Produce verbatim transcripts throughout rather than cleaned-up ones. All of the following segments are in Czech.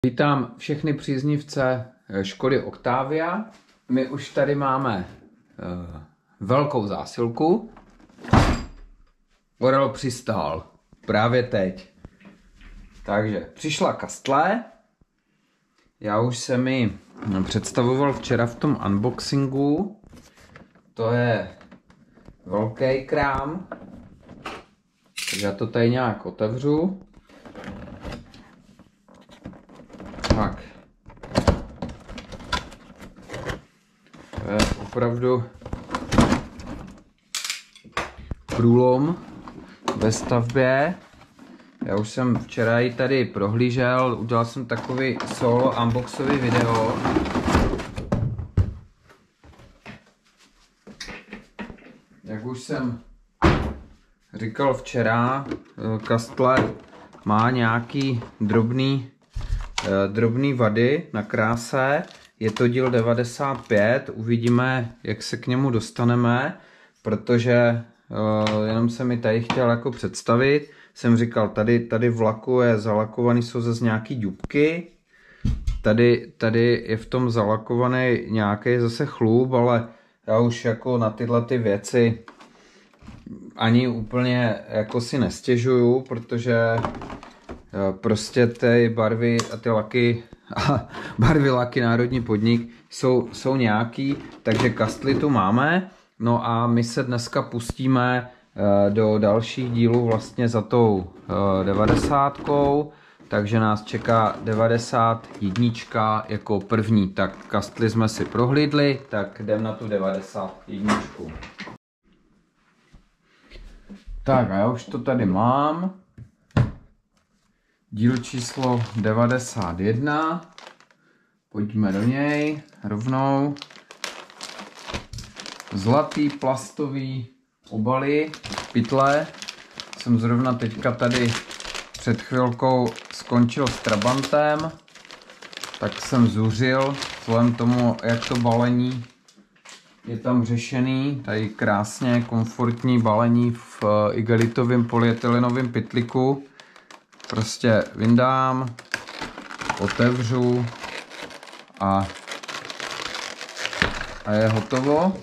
Vítám všechny příznivce Škody Octavia. My už tady máme uh, velkou zásilku. Orel přistál právě teď. Takže přišla kastle. Já už jsem ji představoval včera v tom unboxingu. To je velký krám. Takže já to tady nějak otevřu. Tak. To je opravdu průlom ve stavbě. Já už jsem včera ji tady prohlížel, udělal jsem takový solo unboxový video. Jak už jsem říkal včera, Kastle má nějaký drobný drobné vady na kráse, je to díl devadesát pět, uvidíme, jak se k němu dostaneme, protože uh, jenom se mi tady chtěl jako představit, jsem říkal, tady, tady v laku je zalakovaný, jsou zase nějaký ďubky, tady, tady je v tom zalakovaný nějaký zase chlup, ale já už jako na tyhle ty věci ani úplně jako si nestěžuju, protože prostě ty barvy a ty laky, a barvy laky Národní podnik jsou, jsou nějaký, takže Kastly tu máme. No a my se dneska pustíme do dalších dílů vlastně za tou devadesátkou, takže nás čeká devadesát jedna jako první. Tak Kastly jsme si prohlídli, tak jdem na tu devadesát jedna. Tak a já už to tady mám. Díl číslo devadesát jedna. Pojďme do něj rovnou. Zlatý plastový obaly, pytle. Jsem zrovna teďka tady před chvilkou skončil s Trabantem, tak jsem zuřil vzhledem tomu, jak to balení je tam řešený. Tady krásně komfortní balení v igelitovém polyetylenovém pytliku. Prostě vyndám, otevřu a, a je hotovo.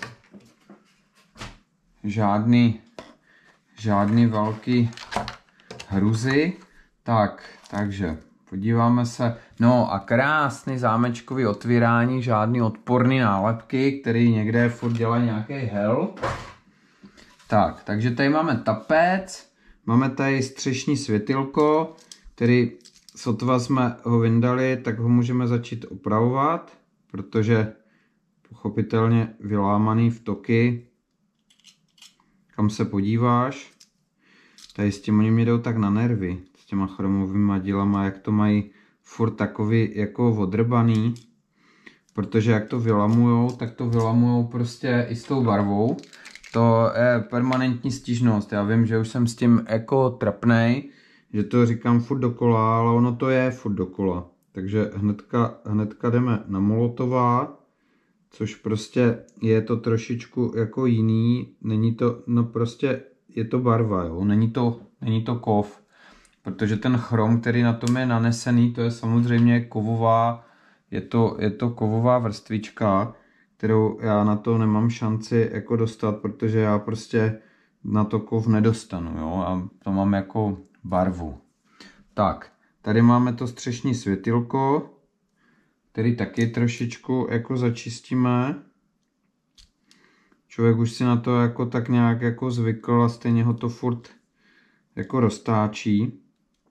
Žádný, žádný velký hruzy. Tak, takže podíváme se. No a krásný zámečkový otvírání, žádný odporný nálepky, který někde furt dělá nějaký hell. Tak, takže tady máme tapec. Máme tady střešní světýlko, který sotva jsme ho vyndali, tak ho můžeme začít opravovat, protože pochopitelně vylámaný vtoky, kam se podíváš, tady s tím oni mi jdou tak na nervy, s těma chromovými dílama, jak to mají furt takový jako odrbaný, protože jak to vylamujou, tak to vylamujou prostě i s tou barvou. To je permanentní stížnost. Já vím, že už jsem s tím jako trapnej, že to říkám furt dokola, ale ono to je furt dokola. Takže hnedka, hnedka jdeme na Molotová, což prostě je to trošičku jako jiný. Není to, no prostě je to barva, jo. Není to, není to kov. Protože ten chrom, který na tom je nanesený, to je samozřejmě kovová, je to, je to kovová vrstvička, kterou já na to nemám šanci jako dostat, protože já prostě na to kov nedostanu, jo, a to mám jako barvu. Tak, tady máme to střešní světýlko, který taky trošičku jako začistíme. Člověk už si na to jako tak nějak jako zvykl a stejně ho to furt jako roztáčí.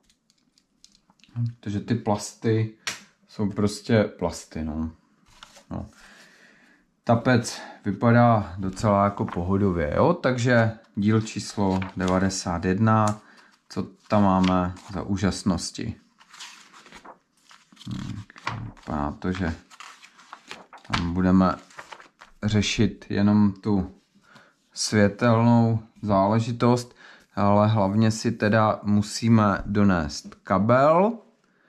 Takže ty plasty jsou prostě plasty, no. no. Tapec vypadá docela jako pohodově, jo? Takže díl číslo devadesát jedna, co tam máme za úžasnosti. Vypadá to, že tam budeme řešit jenom tu světelnou záležitost, ale hlavně si teda musíme donést kabel,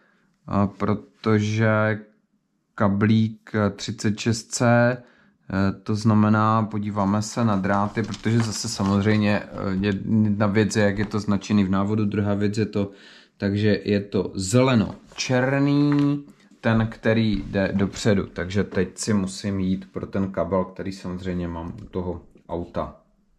protože kablík třicet šest C, to znamená, podíváme se na dráty, protože zase samozřejmě jedna věc je, jak je to značený v návodu, druhá věc je to, takže je to zeleno-černý, ten, který jde dopředu. Takže teď si musím jít pro ten kabel, který samozřejmě mám u toho auta.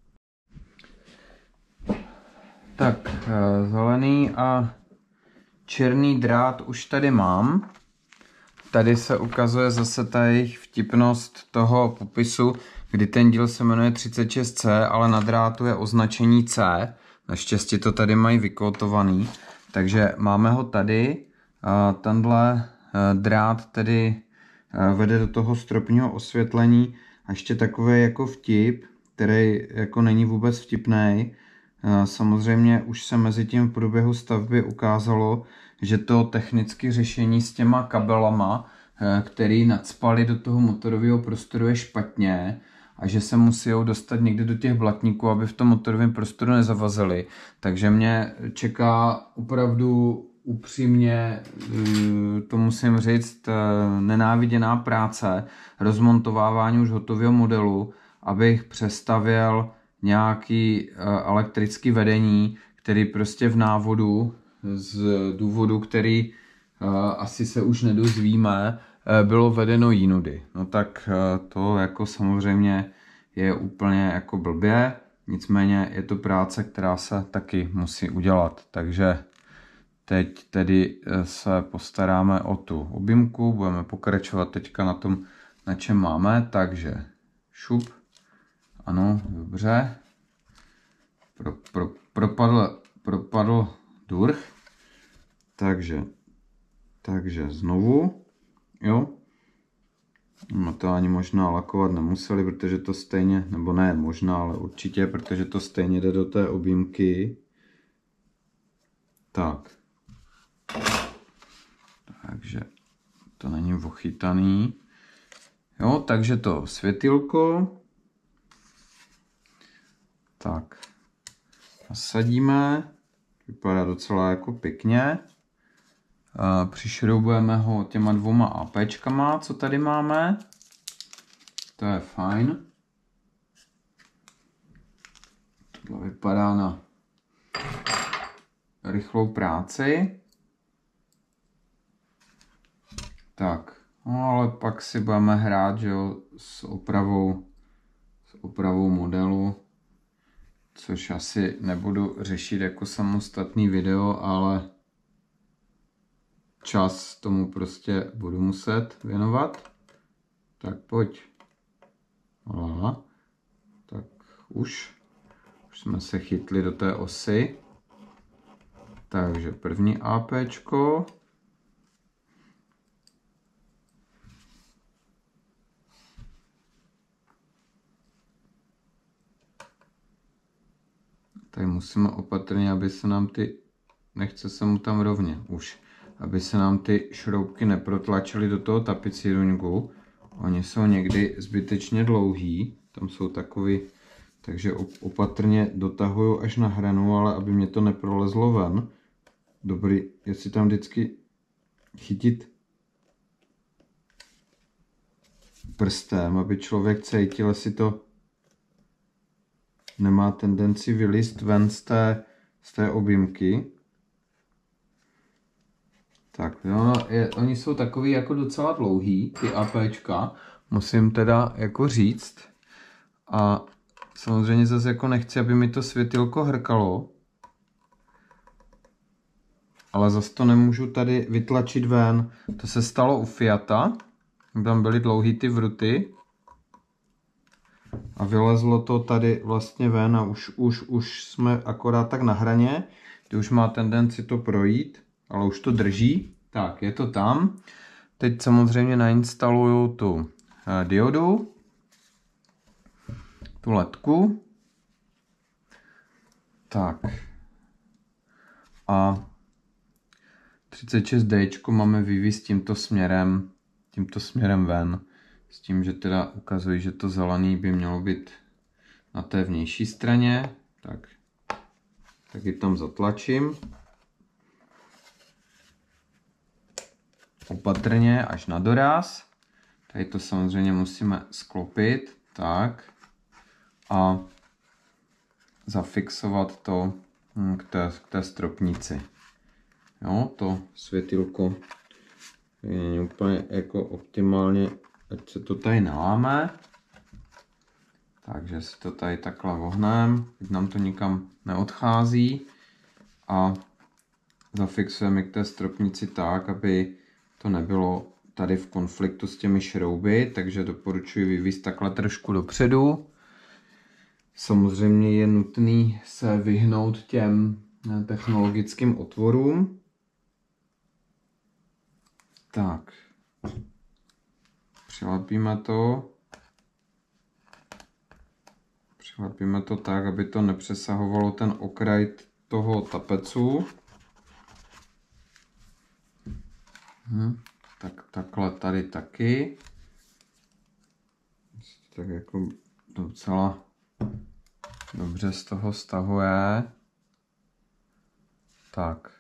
Tak, zelený a černý drát už tady mám. Tady se ukazuje zase ta jejich vtipnost toho popisu, kdy ten díl se jmenuje třicet šest C, ale na drátu je označení C. Naštěstí to tady mají vykótovaný. Takže máme ho tady. Tenhle drát tedy vede do toho stropního osvětlení. A ještě takový jako vtip, který jako není vůbec vtipný. Samozřejmě už se mezi tím v průběhu stavby ukázalo, že to technické řešení s těma kabelama, který nacpali do toho motorového prostoru, je špatně a že se musí dostat někde do těch blatníků, aby v tom motorovém prostoru nezavazili. Takže mě čeká opravdu upřímně, to musím říct, nenáviděná práce, rozmontovávání už hotového modelu, abych přestavěl nějaký elektrický vedení, který prostě v návodu z důvodu, který asi se už nedozvíme, bylo vedeno jinudy. No tak to jako samozřejmě je úplně jako blbě, nicméně je to práce, která se taky musí udělat. Takže teď tedy se postaráme o tu objimku, budeme pokračovat teďka na tom, na čem máme, takže šup, ano, dobře, pro, pro, propadl, propadl durch, takže, takže znovu, jo, no to ani možná lakovat nemuseli, protože to stejně, nebo ne možná, ale určitě, protože to stejně jde do té objimky, tak. Takže to není vochytaný. Jo, takže to světýlko. Tak. Nasadíme. Vypadá docela jako pěkně. Přišroubujeme ho těma dvouma APčkama, co tady máme. To je fajn. Tohle vypadá na rychlou práci. Tak, no ale pak si budeme hrát, že jo, s opravou, s opravou modelu, což asi nebudu řešit jako samostatný video, ale čas tomu prostě budu muset věnovat. Tak pojď. Voilà. Tak už, už jsme se chytli do té osy. Takže první APčko. Tady musíme opatrně, aby se nám ty, nechce se mu tam rovně už, aby se nám ty šroubky neprotlačily do toho tapicíruňku. Oni jsou někdy zbytečně dlouhý, tam jsou takový, takže opatrně dotahuju až na hranu, ale aby mě to neprolezlo ven. Dobrý, jestli tam vždycky chytit prstem, aby člověk cítil, jestli to nemá tendenci vylízt ven z té, z té objimky. Tak, jo, je, oni jsou takový jako docela dlouhý, ty APčka, musím teda jako říct. A samozřejmě zase jako nechci, aby mi to světýlko hrkalo. Ale zase to nemůžu tady vytlačit ven. To se stalo u Fiata, tam byly dlouhý ty vruty. A vylezlo to tady vlastně ven a už, už, už jsme akorát tak na hraně, kdy už má tendenci to projít, ale už to drží. Tak, je to tam. Teď samozřejmě nainstaluju tu eh, diodu, tu ledku. Tak. A třicet šest D máme vyvízt tímto směrem, tímto směrem ven. S tím, že teda ukazují, že to zelený by mělo být na té vnější straně. Tak, tak ji tam zatlačím. Opatrně až na doraz. Tady to samozřejmě musíme sklopit. Tak. A zafixovat to k té, k té stropnici. Jo, to světýlko je úplně jako optimálně, ať se to tady naláme. Takže si to tady takhle vohneme, teď nám to nikam neodchází a zafixujeme k té stropnici tak, aby to nebylo tady v konfliktu s těmi šrouby, takže doporučuji vyvízt takhle trošku dopředu. Samozřejmě je nutný se vyhnout těm technologickým otvorům. Tak, přilepíme to. Přilepíme to tak, aby to nepřesahovalo ten okraj toho tapecu. Hm, tak takhle tady taky. Tak jako docela dobře z toho stahuje. Tak.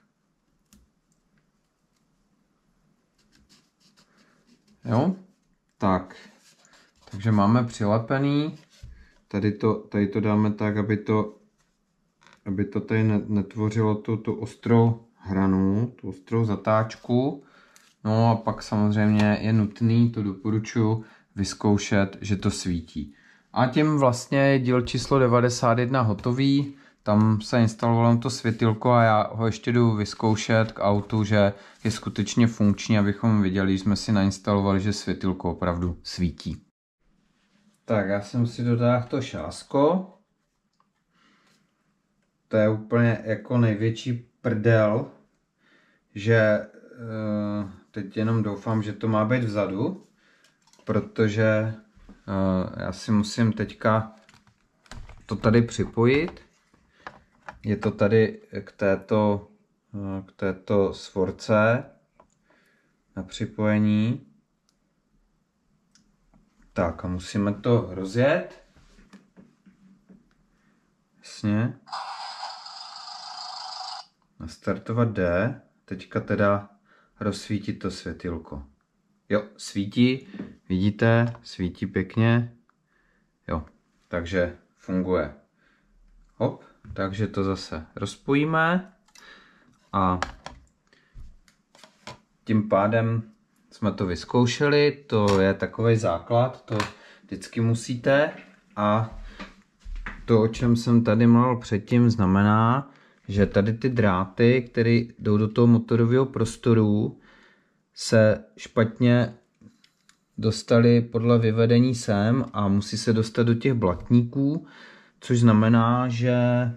Jo? Tak. Takže máme přilepený. Tady to, tady to dáme tak, aby to, aby to tady netvořilo tu, tu ostrou hranu, tu ostrou zatáčku. No a pak samozřejmě je nutný, to doporučuji, vyzkoušet, že to svítí. A tím vlastně je díl číslo devadesát jedna hotový. Tam se instalovalo to světýlko a já ho ještě jdu vyzkoušet k autu, že je skutečně funkční, abychom viděli, že jsme si nainstalovali, že světýlko opravdu svítí. Tak, já jsem si dodal to šásko. To je úplně jako největší prdel, že uh, teď jenom doufám, že to má být vzadu, protože uh, já si musím teďka to tady připojit. Je to tady k této, uh, k této svorce na připojení. Tak a musíme to rozjet. Jasně. Nastartovat D. Teďka teda rozsvítit to světýlko. Jo, svítí. Vidíte, svítí pěkně. Jo, takže funguje. Hop, takže to zase rozpojíme. A tím pádem jsme to vyzkoušeli, to je takový základ, to vždycky musíte. A to, o čem jsem tady mluvil předtím, znamená, že tady ty dráty, které jdou do toho motorového prostoru, se špatně dostaly podle vyvedení sem a musí se dostat do těch blatníků, což znamená, že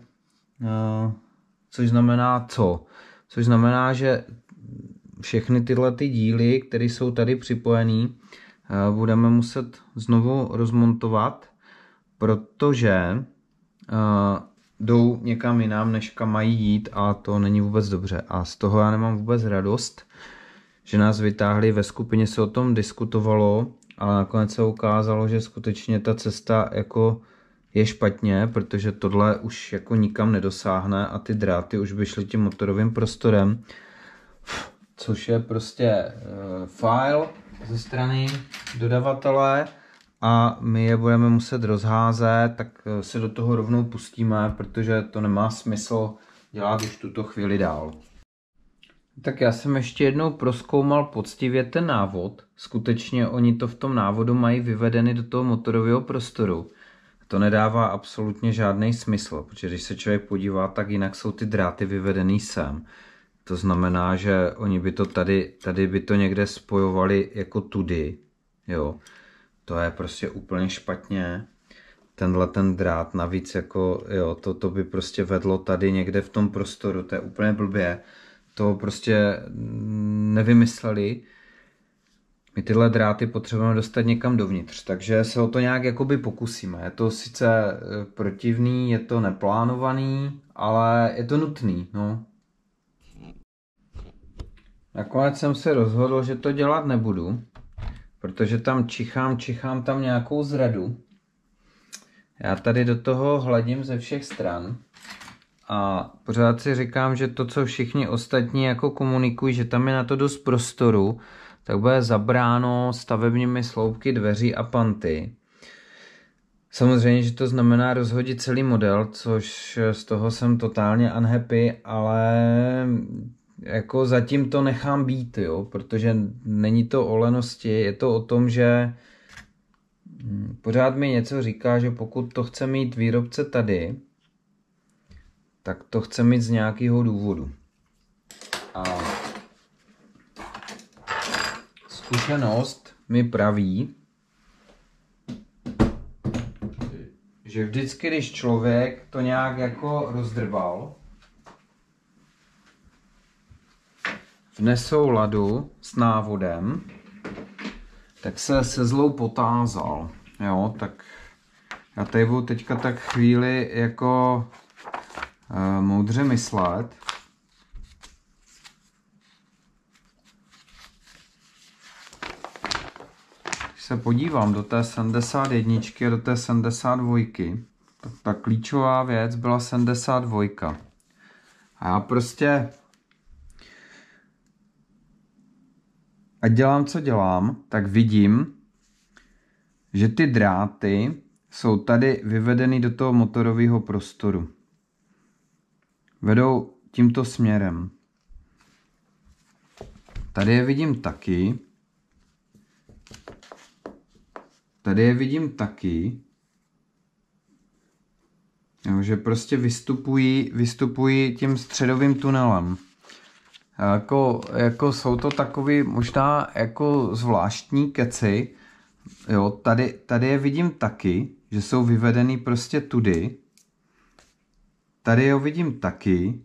což znamená co? Což znamená, že všechny tyhle ty díly, které jsou tady připojené, budeme muset znovu rozmontovat, protože jdou někam jinam, než kam mají jít a to není vůbec dobře. A z toho já nemám vůbec radost, že nás vytáhli, ve skupině se o tom diskutovalo, ale nakonec se ukázalo, že skutečně ta cesta jako je špatně, protože tohle už jako nikam nedosáhne a ty dráty už by šly tím motorovým prostorem, což je prostě uh, file ze strany dodavatele a my je budeme muset rozházet, tak se do toho rovnou pustíme, protože to nemá smysl dělat už tuto chvíli dál. Tak já jsem ještě jednou prozkoumal poctivě ten návod. Skutečně oni to v tom návodu mají vyvedeny do toho motorového prostoru. To nedává absolutně žádný smysl, protože když se člověk podívá, tak jinak jsou ty dráty vyvedený sem. To znamená, že oni by to tady, tady by to někde spojovali jako tudy, jo. To je prostě úplně špatně. Tenhle ten drát navíc jako, jo, to, to by prostě vedlo tady někde v tom prostoru, to je úplně blbě. To prostě nevymysleli. My tyhle dráty potřebujeme dostat někam dovnitř, takže se o to nějak jakoby pokusíme. Je to sice protivný, je to neplánovaný, ale je to nutný, no. Nakonec jsem se rozhodl, že to dělat nebudu, protože tam čichám, čichám tam nějakou zradu. Já tady do toho hledím ze všech stran a pořád si říkám, že to, co všichni ostatní jako komunikují, že tam je na to dost prostoru, tak bude zabráno stavebními sloupky dveří a panty. Samozřejmě, že to znamená rozhodit celý model, což z toho jsem totálně unhappy, ale jako zatím to nechám být, jo, protože není to o lenosti, je to o tom, že pořád mi něco říká, že pokud to chce mít výrobce tady, tak to chce mít z nějakého důvodu. A zkušenost mi praví, že vždycky, když člověk to nějak jako rozdrbal v nesouladu s návodem, tak se se zlou potázal. Jo, tak já tady budu teďka tak chvíli jako uh, moudře myslet. Když se podívám do té sedmdesát jedna a do té sedmdesát dva, tak ta klíčová věc byla sedmdesát dva. A já prostě a dělám, co dělám, tak vidím, že ty dráty jsou tady vyvedeny do toho motorového prostoru. Vedou tímto směrem. Tady je vidím taky. Tady je vidím taky. Jo, že prostě vystupují, vystupují tím středovým tunelem. Jako, jako jsou to takový možná jako zvláštní keci. Jo, tady, tady je vidím taky, že jsou vyvedený prostě tudy. Tady je vidím taky.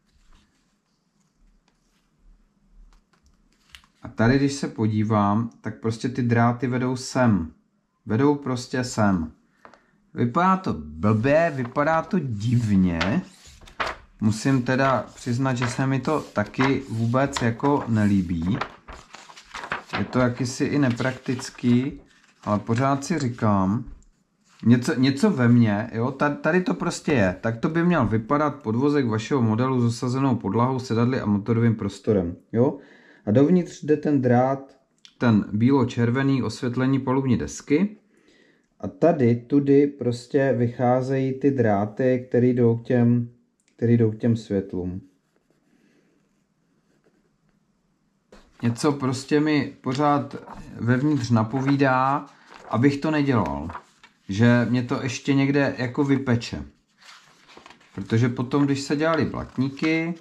A tady, když se podívám, tak prostě ty dráty vedou sem. Vedou prostě sem. Vypadá to blbě, vypadá to divně. Musím teda přiznat, že se mi to taky vůbec jako nelíbí. Je to jakýsi i nepraktický, ale pořád si říkám, něco, něco ve mně, jo, tady to prostě je. Tak to by měl vypadat podvozek vašeho modelu s osazenou podlahou, sedadly a motorovým prostorem, jo. A dovnitř jde ten drát, ten bílo-červený osvětlení palubní desky. A tady, tudy prostě vycházejí ty dráty, které jdou k těm, které jdou k těm světlům. Něco prostě mi pořád vevnitř napovídá, abych to nedělal. Že mě to ještě někde jako vypeče. Protože potom, když se dělali blatníky,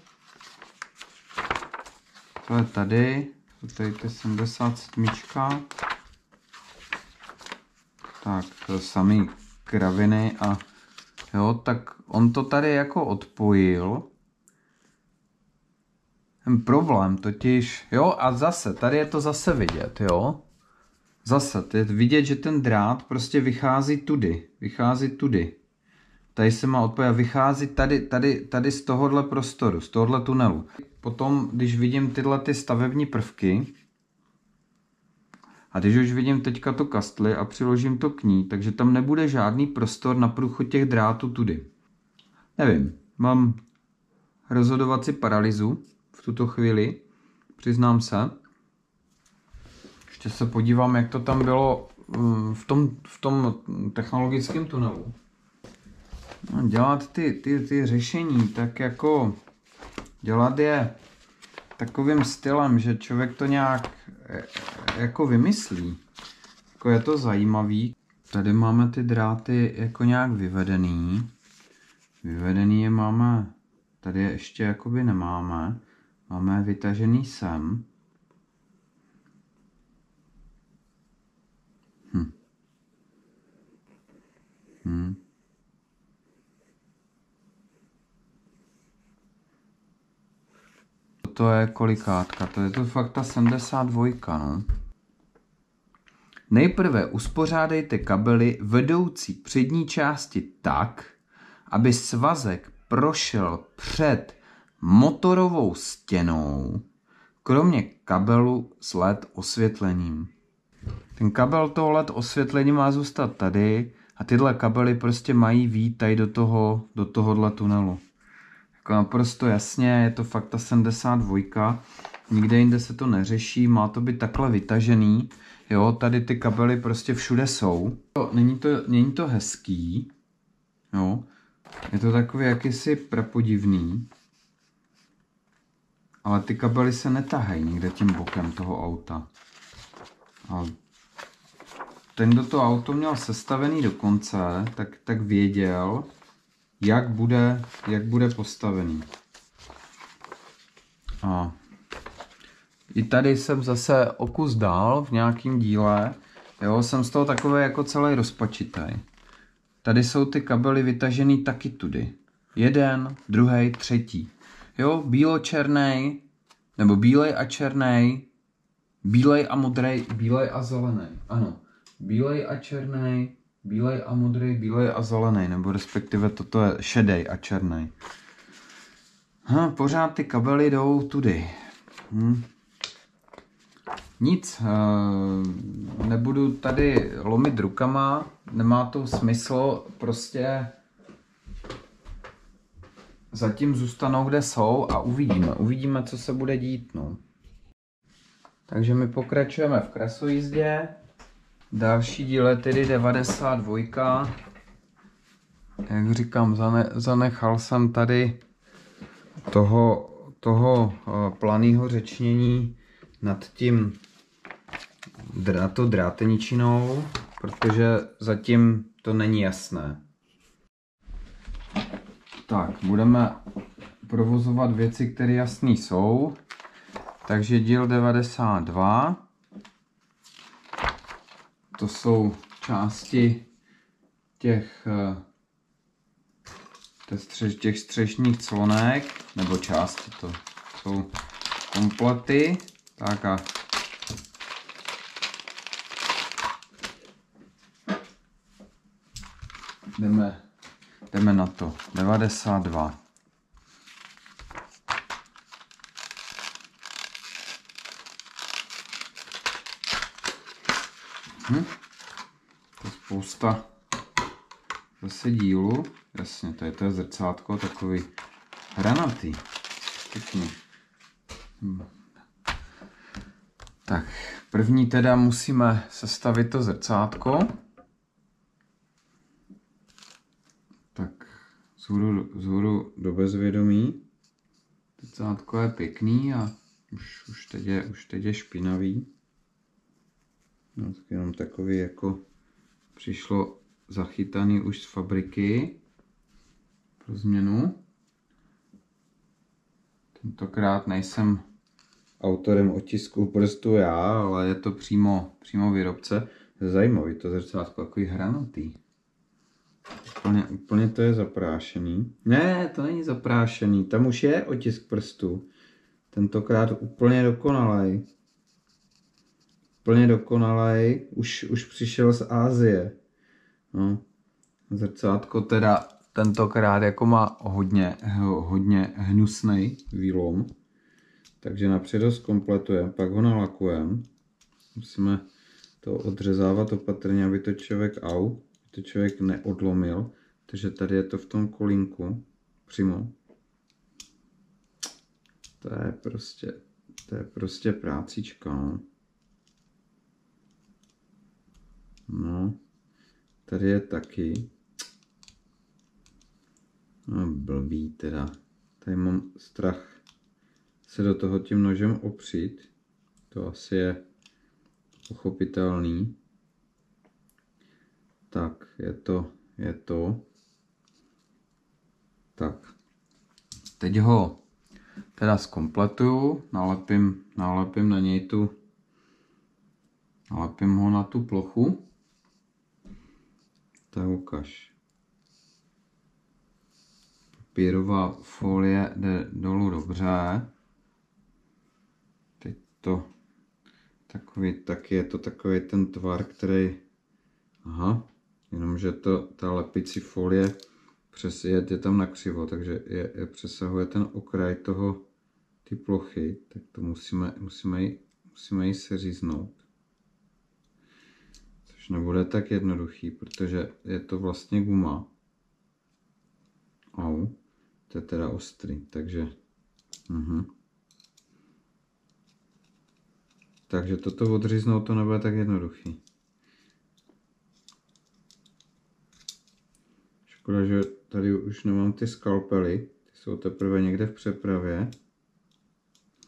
to je tady, to je sedmdesát sedm. Tak, to samý kraviny a jo, tak on to tady jako odpojil. Ten problém totiž, jo, a zase, tady je to zase vidět, jo. Zase, je vidět, že ten drát prostě vychází tudy, vychází tudy. Tady se má odpojit, vychází tady, tady, tady z tohohle prostoru, z tohohle tunelu. Potom, když vidím tyhle ty stavební prvky, a když už vidím teďka to kastli a přiložím to k ní, takže tam nebude žádný prostor na průchod těch drátů tudy. Nevím, mám rozhodovací paralýzu v tuto chvíli, přiznám se. Ještě se podívám, jak to tam bylo v tom, v tom technologickém tunelu. No, dělat ty, ty, ty řešení, tak jako dělat je takovým stylem, že člověk to nějak jako vymyslí. Jako je to zajímavý. Tady máme ty dráty jako nějak vyvedený. Vyvedený je máme, tady je ještě jakoby nemáme. Máme vytažený sem. Hm. Hm. To je kolikátka, to je to fakt ta sedmdesát dva, no. Nejprve uspořádejte kabely vedoucí přední části tak, aby svazek prošel před motorovou stěnou, kromě kabelu s L E D osvětlením. Ten kabel toho L E D osvětlení má zůstat tady a tyhle kabely prostě mají vít tady do toho, do tohohle tunelu. Jako naprosto jasně, je to fakt ta sedmdesát dva, nikde jinde se to neřeší, má to být takhle vytažený, jo, tady ty kabely prostě všude jsou. Není to, není to hezký, jo, je to takový jakýsi prapodivný, ale ty kabely se netahají někde tím bokem toho auta. A ten, kdo to auto měl sestavený do konce, tak, tak věděl, jak bude, jak bude postavený. A i tady jsem zase o kus dál v nějakém díle. Jo, jsem z toho takový jako celý rozpačitý. Tady jsou ty kabely vytažený taky tudy. Jeden, druhý, třetí. Jo, bílo-černej, nebo bílej a černej, bílej a modrej, bílej a zelený. Ano, bílej a černej, bílej a modrej, bílej a zelený, nebo respektive toto je šedej a černej. Hm, pořád ty kabely jdou tudy. Hm. Nic, nebudu tady lomit rukama, nemá to smysl, prostě zatím zůstanou, kde jsou a uvidíme, uvidíme, co se bude dít, no. Takže my pokračujeme v krasojízdě, další díl je tedy devadesát dva, jak říkám, zane, zanechal jsem tady toho, toho planého řečnění nad tím na to dráteničinou, protože zatím to není jasné. Tak, budeme provozovat věci, které jasné jsou. Takže díl devadesát dva. To jsou části těch, těch střešních clonek, nebo části, to jsou komplety. Tak a jdeme, jdeme na to. devadesát dva. Hm? To je spousta zase dílu. Jasně, tady to je zrcátko, takový hranatý. Pěkný. Hm. Tak, první teda musíme sestavit to zrcátko. Tak, vzhůru, vzhůru do bezvědomí. Zrcátko je pěkný a už, už, teď, je, už teď je špinavý. No, tak jenom takový jako přišlo zachytaný už z fabriky pro změnu. Tentokrát nejsem autorem otisku prstu já, ale je to přímo, přímo výrobce. Zajímavý to zrcátko, takový hranatý. Úplně, úplně to je zaprášený. Ne, to není zaprášený, tam už je otisk prstu. Tentokrát úplně dokonalej. Úplně dokonalej, už, už přišel z Asie. No. Zrcátko teda tentokrát jako má hodně, hodně hnusný výlom. Takže napřed ho zkompletujeme, pak ho nalakujeme. Musíme to odřezávat opatrně, aby to člověk au, aby to člověk neodlomil. Takže tady je to v tom kolínku přímo. To je prostě, to je prostě prácička. No. No, tady je taky. No, blbý teda. Tady mám strach se do toho tím nožem opřít. To asi je pochopitelný. Tak, je to, je to. Tak. Teď ho teda zkompletuju, nalepím, nalepím na něj tu, nalepím ho na tu plochu. Tak ukaž. Papírová folie jde dolů dobře. Teď to takový, taky je to takový ten tvar, který, aha, jenomže to, ta lepicí folie přes, je, je tam nakřivo, takže je, je přesahuje ten okraj toho, ty plochy, tak to musíme, musíme ji, musíme ji seříznout. Což nebude tak jednoduchý, protože je to vlastně guma. Au, to je teda ostrý, takže uh-huh. Takže toto odříznout to nebude tak jednoduchý. Škoda, že tady už nemám ty skalpely, ty jsou teprve někde v přepravě.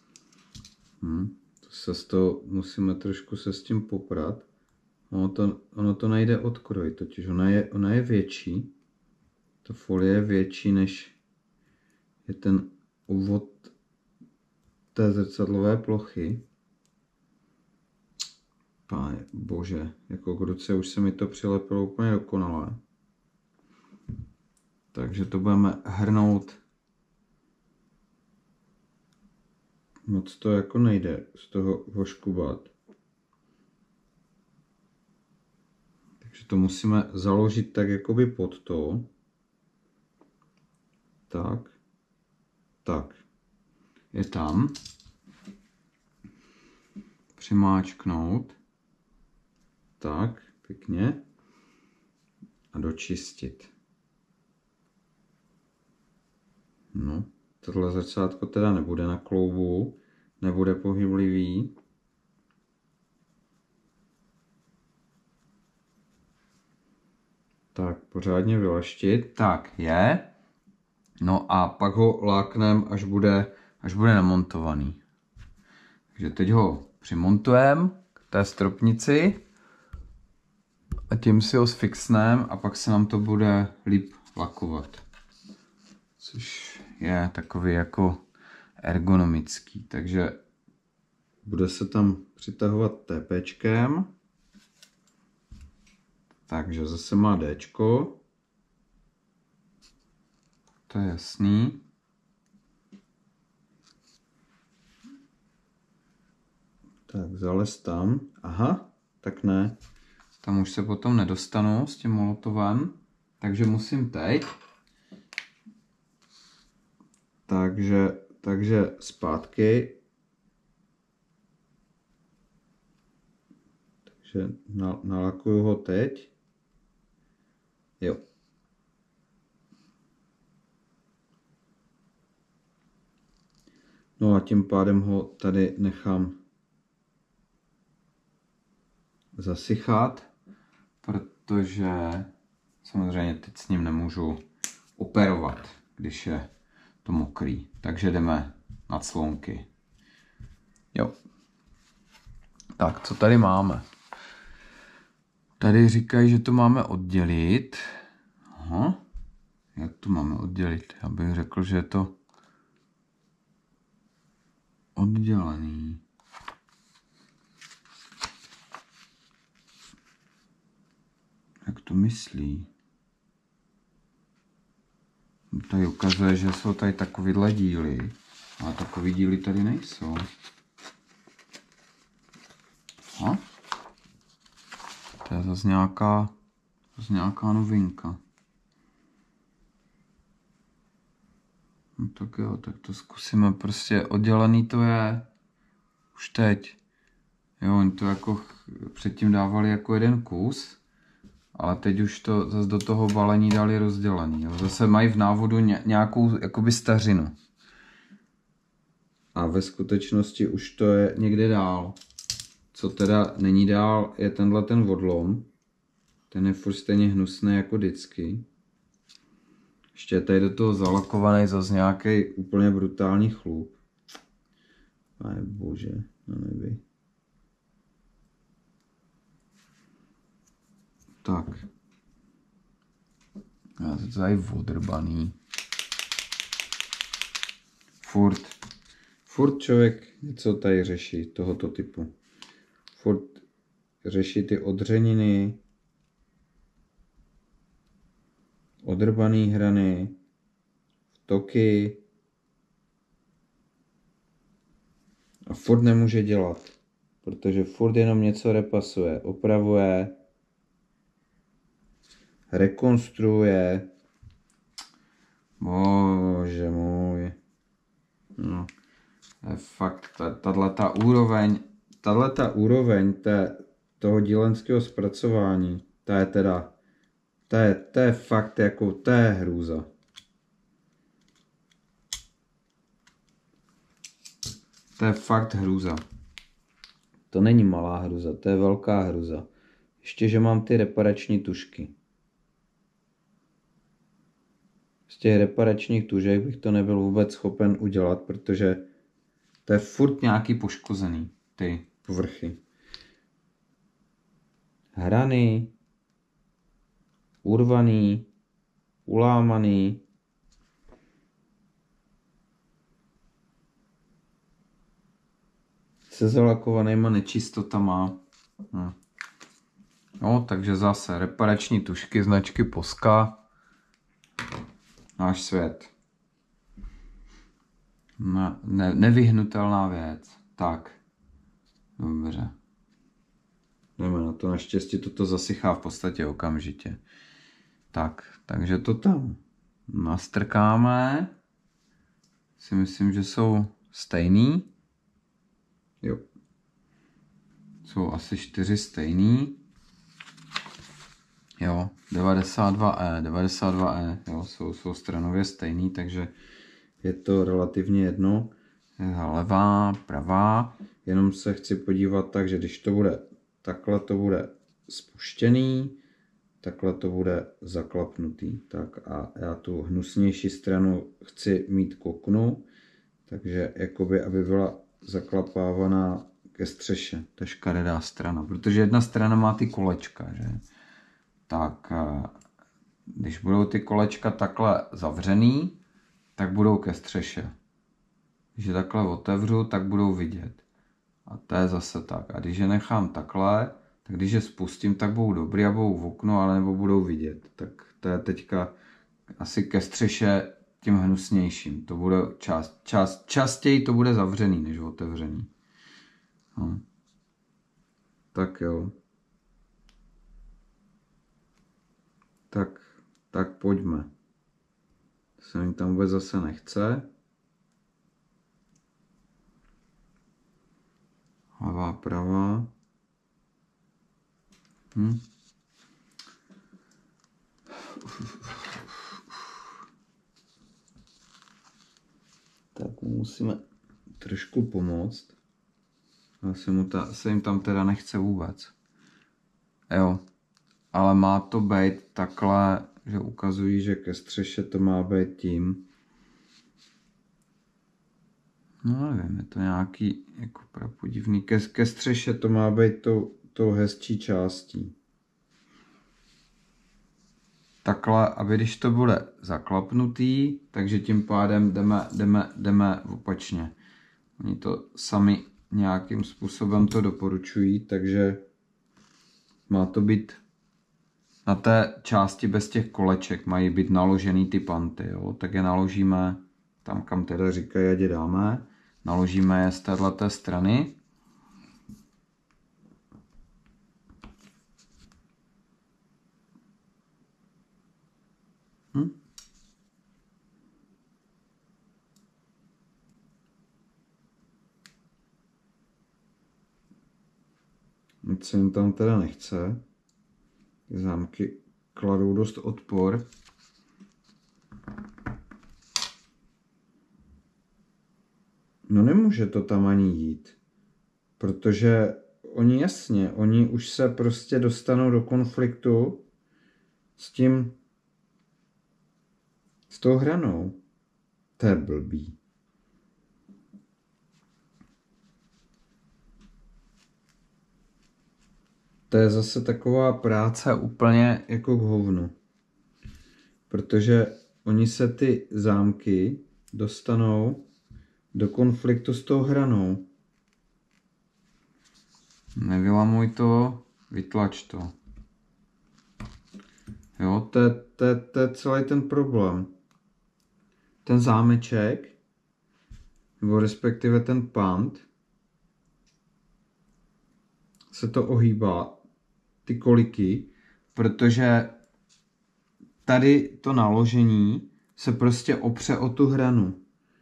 Hm. To se s to, musíme trošku se s tím poprat. Ono to, ono to nejde odkrojit, totiž ona je, ona je větší. Ta folie je větší, než je ten úvod té zrcadlové plochy. Páně bože, jako k ruce už se mi to přilepilo úplně dokonale. Takže to budeme hrnout. Moc to jako nejde z toho voškubat. Takže to musíme založit tak jakoby pod to. Tak. Tak. Je tam. Přimáčknout. Tak, pěkně. A dočistit. No, tohle zrcátko teda nebude na kloubu, nebude pohyblivý. Tak, pořádně vyleštit. Tak, je. No a pak ho láknem, až bude, až bude namontovaný. Takže teď ho přimontujeme k té stropnici a tím si ho sfixneme a pak se nám to bude líp lakovat. Což je takový jako ergonomický. Takže bude se tam přitahovat TPčkem. Takže zase má Dčko. To je jasný. Tak zalez tam. Aha, tak ne. Tam už se potom nedostanu s tím molotovem. Takže musím teď. Takže, takže zpátky. Takže nalakuju ho teď. Jo. No a tím pádem ho tady nechám zasychat, protože samozřejmě teď s ním nemůžu operovat, když je to mokrý. Takže jdeme na clonky. Jo. Tak, co tady máme? Tady říkají, že to máme oddělit. Aha. Jak to máme oddělit? Já bych řekl, že je to oddělený. Jak to myslí? Tady ukazuje, že jsou tady takovýhle díly, ale takový díly tady nejsou. Aha. To je zase nějaká, zase nějaká novinka. No tak jo, tak to zkusíme, prostě oddělený to je už teď. Jo, oni to jako předtím dávali jako jeden kus, ale teď už to zase do toho balení dali rozdělený. Jo. Zase mají v návodu nějakou jakoby stařinu. A ve skutečnosti už to je někde dál. Co teda není dál, je tenhle ten odlom. Ten je furt stejně hnusný jako vždycky. Ještě je tady do toho zalakovaný zase nějaký úplně brutální chlup. Pane bože, na nebi. Tak. Já to tady odrbaný. Furt. Furt člověk něco tady řeší, tohoto typu. Furt řeší ty odřeniny, odrbaný hrany, toky a furt nemůže dělat, protože furt jenom něco repasuje, opravuje, rekonstruuje. Bože můj. No, je fakt, tato úroveň, tato úroveň té, toho dílenského zpracování, ta je teda, to je, to je fakt jako, to je hrůza. To je fakt hrůza. To není malá hruza, to je velká hruza. Ještě, že mám ty reparační tužky. Z těch reparačních tužek bych to nebyl vůbec schopen udělat, protože To je furt nějaký poškozený, ty povrchy. Hrany, urvaný, ulámaný. Se zalakovanýma nečistotama. Hm. No, takže zase reparační tušky značky Posca. Náš svět. Ne, ne, nevyhnutelná věc. Tak. Dobře. Jdeme na to. Naštěstí toto zasychá v podstatě okamžitě. Tak, takže to tam nastrkáme. Si myslím, že jsou stejný. Jo. Jsou asi čtyři stejný. Jo, devadesát dva E, devadesát dva E, jo, jsou, jsou stranově stejný, takže je to relativně jedno. Levá, pravá, jenom se chci podívat tak, že když to bude takhle, to bude spuštěný, takhle to bude zaklapnutý. Tak a já tu hnusnější stranu chci mít k oknu, takže jakoby, aby byla zaklapávaná ke střeše, ta škaredá strana, protože jedna strana má ty kolečka, že? Tak když budou ty kolečka takhle zavřený, tak budou ke střeše. Když je takhle otevřu, tak budou vidět. A to je zase tak. A když je nechám takhle, tak když je spustím, tak budou dobrý a budou v oknu, ale nebo budou vidět. Tak to je teďka asi ke střeše tím hnusnějším. To bude čas, čas, častěji to bude zavřený, než otevřený. No. Tak jo. Tak, tak pojďme. Se mi tam vůbec zase nechce. Levá, pravá. Hm. Tak musíme trošku pomoct. Ale se, mu ta, se jim tam teda nechce vůbec. Jo. Ale má to být takhle, že ukazují, že ke střeše to má být tím. No nevím, je to nějaký jako prapodivný. Ke, ke střeše to má být tou, tou hezčí částí. Takhle, aby když to bude zaklapnutý, takže tím pádem jdeme, jdeme, jdeme opačně. Oni to sami nějakým způsobem to doporučují, takže má to být na té části bez těch koleček, mají být naložený ty panty, jo? Tak je naložíme tam, kam teda říkají, ať je dáme. Naložíme je z téhleté strany. Hm? Nic se jim tam teda nechce. Zámky kladou dost odpor. No nemůže to tam ani jít. Protože oni jasně, oni už se prostě dostanou do konfliktu s tím, s tou hranou. To je blbý. To je zase taková práce úplně jako k hovnu. Protože oni se ty zámky dostanou do konfliktu s tou hranou. Nevylamuj to, vytlač to. Jo, to je, to je, to je celý ten problém. Ten zámeček, nebo respektive ten pant, se to ohýbá, ty koliky, protože tady to naložení se prostě opře o tu hranu.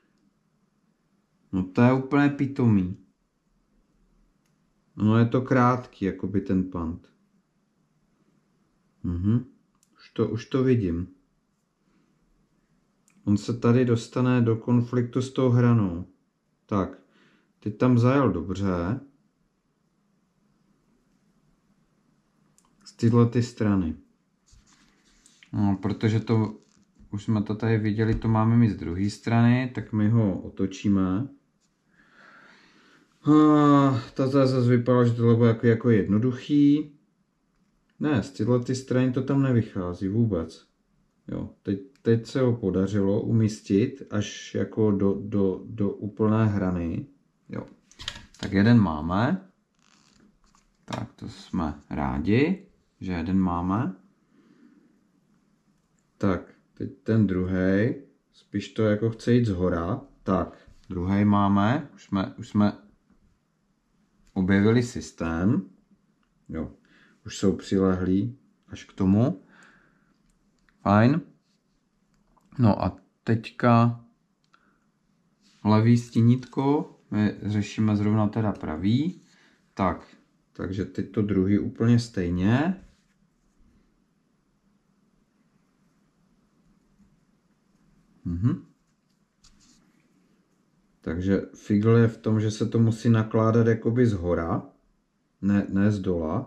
No to je úplně pitomý. No je to krátký, jakoby ten pant. Mhm. Už to, už to vidím. On se tady dostane do konfliktu s tou hranou. Tak, teď tam zajel dobře. Z tyhle ty strany. No, protože to, už jsme to tady viděli, to máme mít z druhé strany, tak my ho otočíme. Ah, tato zase vypadalo, že tohle bylo jako, jako jednoduchý. Ne, z tyhle ty strany to tam nevychází vůbec. Jo, teď, teď se ho podařilo umístit až jako do, do, do úplné hrany. Jo. Tak jeden máme. Tak to jsme rádi, že jeden máme. Tak, teď ten druhý. Spíš to jako chce jít zhora. Tak, druhý máme. Už jsme, už jsme objevili systém. Jo, už jsou přilehlí až k tomu. Fajn. No a teďka levý stínítko. My řešíme zrovna teda pravý. Tak, takže teď to druhý úplně stejně. Mhm. Takže figl je v tom, že se to musí nakládat jakoby zhora, ne, ne z dola.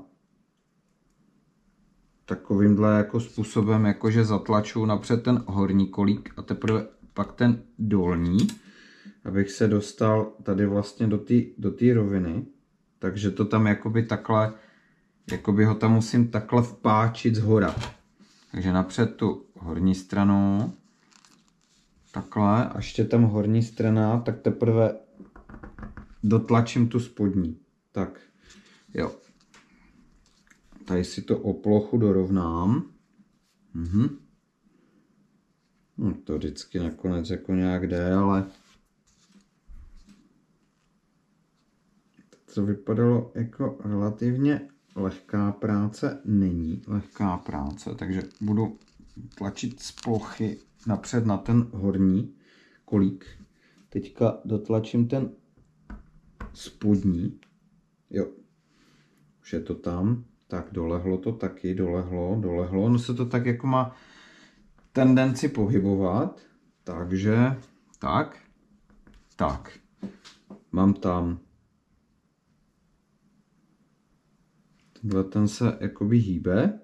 Takovýmhle jako způsobem, jakože zatlačuju napřed ten horní kolík a teprve pak ten dolní, abych se dostal tady vlastně do té do té roviny. Takže to tam jakoby takhle, jakoby ho tam musím takhle vpáčit zhora. Takže napřed tu horní stranu, takhle, a ještě tam horní strana, tak teprve dotlačím tu spodní. Tak, jo. Tady si to o plochu dorovnám. Mhm. No, to vždycky nakonec jako nějak jde, ale to vypadalo jako relativně lehká práce. Není lehká práce, takže budu tlačit z plochy napřed na ten horní kolík. Teďka dotlačím ten spodní. Jo, už je to tam. Tak dolehlo to taky, dolehlo, dolehlo. Ono se to tak jako má tendenci pohybovat. Takže, tak, tak. Mám tam. Tenhle ten se jakoby hýbe.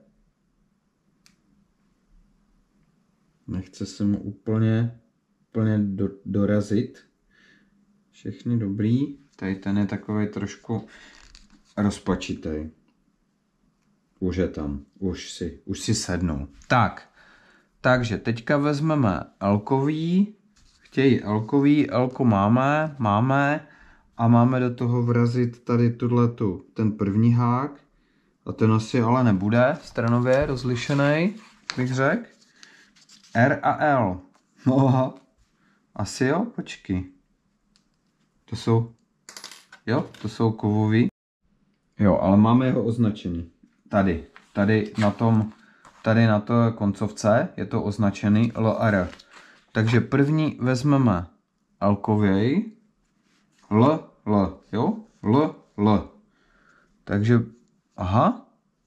Nechce se mu úplně, úplně do, dorazit. Všechny dobrý. Tady ten je takový trošku rozpačitý. Už je tam. Už si, už si sednul. Tak. Takže teďka vezmeme elkový. Chtějí elkový. Elko máme. Máme. A máme do toho vrazit tady tuto, ten první hák. A ten asi ale nebude stranově rozlišený, bych řekl. R a L. No, asi jo, počkej. To jsou, jo, to jsou kovový. Jo, ale máme jeho označený. Tady, tady na tom, tady na to koncovce je to označený L a R. Takže první vezmeme elkověj. L, L, jo, L, L. Takže, aha.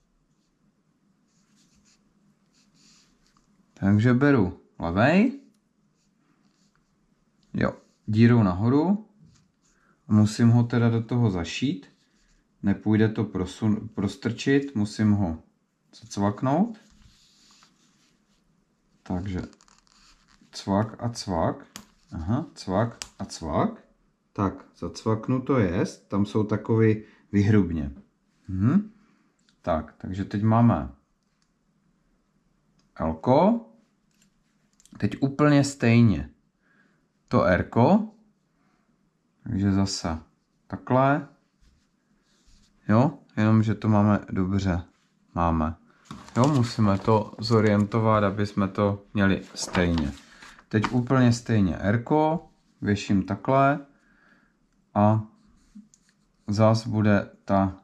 Takže beru levej. Jo, dírou nahoru. Musím ho teda do toho zašít. Nepůjde to prosun, prostrčit, musím ho zacvaknout. Takže cvak a cvak. Aha, cvak a cvak. Tak, zacvaknu to jest. Tam jsou takový vyhrubně. Mhm. Tak, takže teď máme Lko. Teď úplně stejně to Rko. Takže zase takhle. Jo, jenom, že to máme dobře. Máme. Jo, musíme to zorientovat, aby jsme to měli stejně. Teď úplně stejně Rko. Věším takhle. A zas bude ta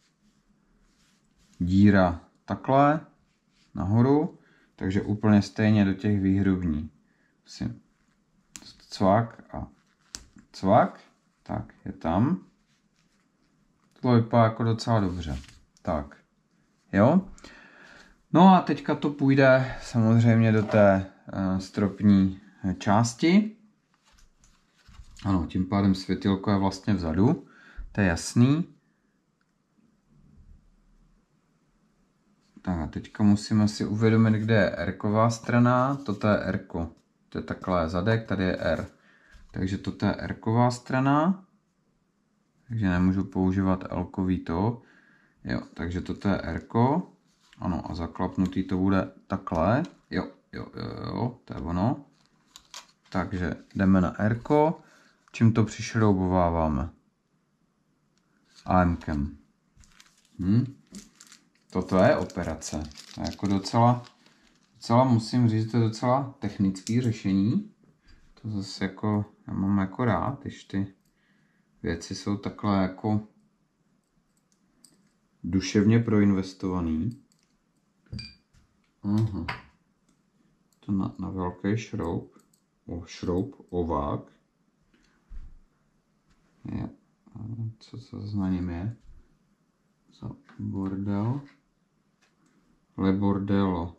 díra takhle nahoru. Takže úplně stejně do těch výhrubní. Musím cvak a cvak. Tak, je tam. To vypadá jako docela dobře. Tak, jo. No a teďka to půjde samozřejmě do té uh, stropní části. Ano, tím pádem světilko je vlastně vzadu. To je jasný. Tak a teďka musíme si uvědomit, kde je R-ková strana. Toto je R-ko. To je takhle zadek, tady je R. Takže toto je R-ková strana. takže nemůžu používat L-kový to. Jo, takže toto je R-ko. Ano, a zaklapnutý to bude takhle. Jo, jo, jo, jo, to je ono. Takže jdeme na R-ko. Čím to přišroubováváme? AMkem. Hm. Toto je operace. To je jako docela, docela musím říct, to je docela technické řešení. To zase jako, já mám jako rád, když ty věci jsou takhle jako duševně proinvestovaný. Aha. To na, na velký šroub, o, šroub, ovák. Je. Co to za ním je? Za bordel? Le bordello.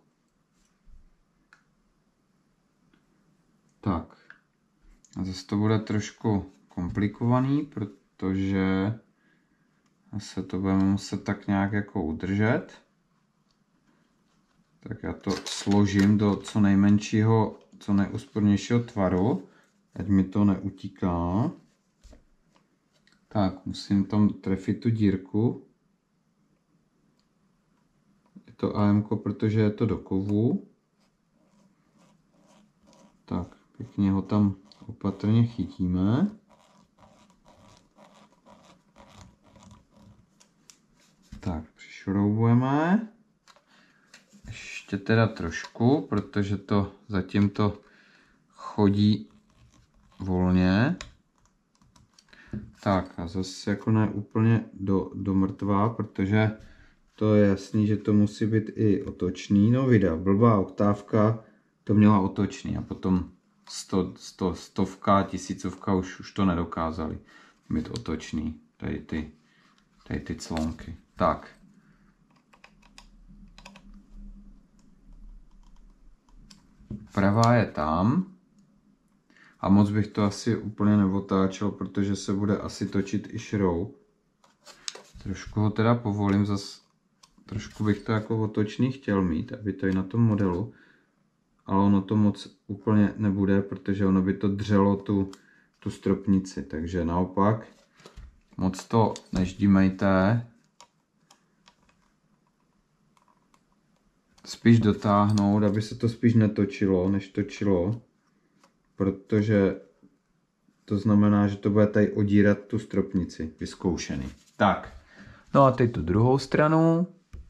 Tak. A zase to bude trošku komplikovaný, protože se to budeme muset tak nějak jako udržet. Tak já to složím do co nejmenšího, co nejúspornějšího tvaru, ať mi to neutíká. Tak, musím tam trefit tu dírku. Je to AMko, protože je to do kovu. Tak, pěkně ho tam opatrně chytíme. Tak, přišroubujeme. Ještě teda trošku, protože to zatím to chodí volně. Tak a zase jako ne úplně do, do mrtvá, protože to je jasný, že to musí být i otočný. No vida, blbá oktávka to měla otočný a potom sto, sto, stovka, tisícovka už, už to nedokázali mít otočný. Tady ty, tady ty clonky. Tak. Pravá je tam. A moc bych to asi úplně neotáčel, protože se bude asi točit i šroub. Trošku ho teda povolím, zase trošku bych to jako otočný chtěl mít, aby to i na tom modelu. Ale ono to moc úplně nebude, protože ono by to dřelo tu, tu stropnici. Takže naopak, moc to neždímejte. Spíš dotáhnout, aby se to spíš netočilo, než točilo. Protože to znamená, že to bude tady odírat tu stropnici, vyzkoušený. Tak, no a teď tu druhou stranu.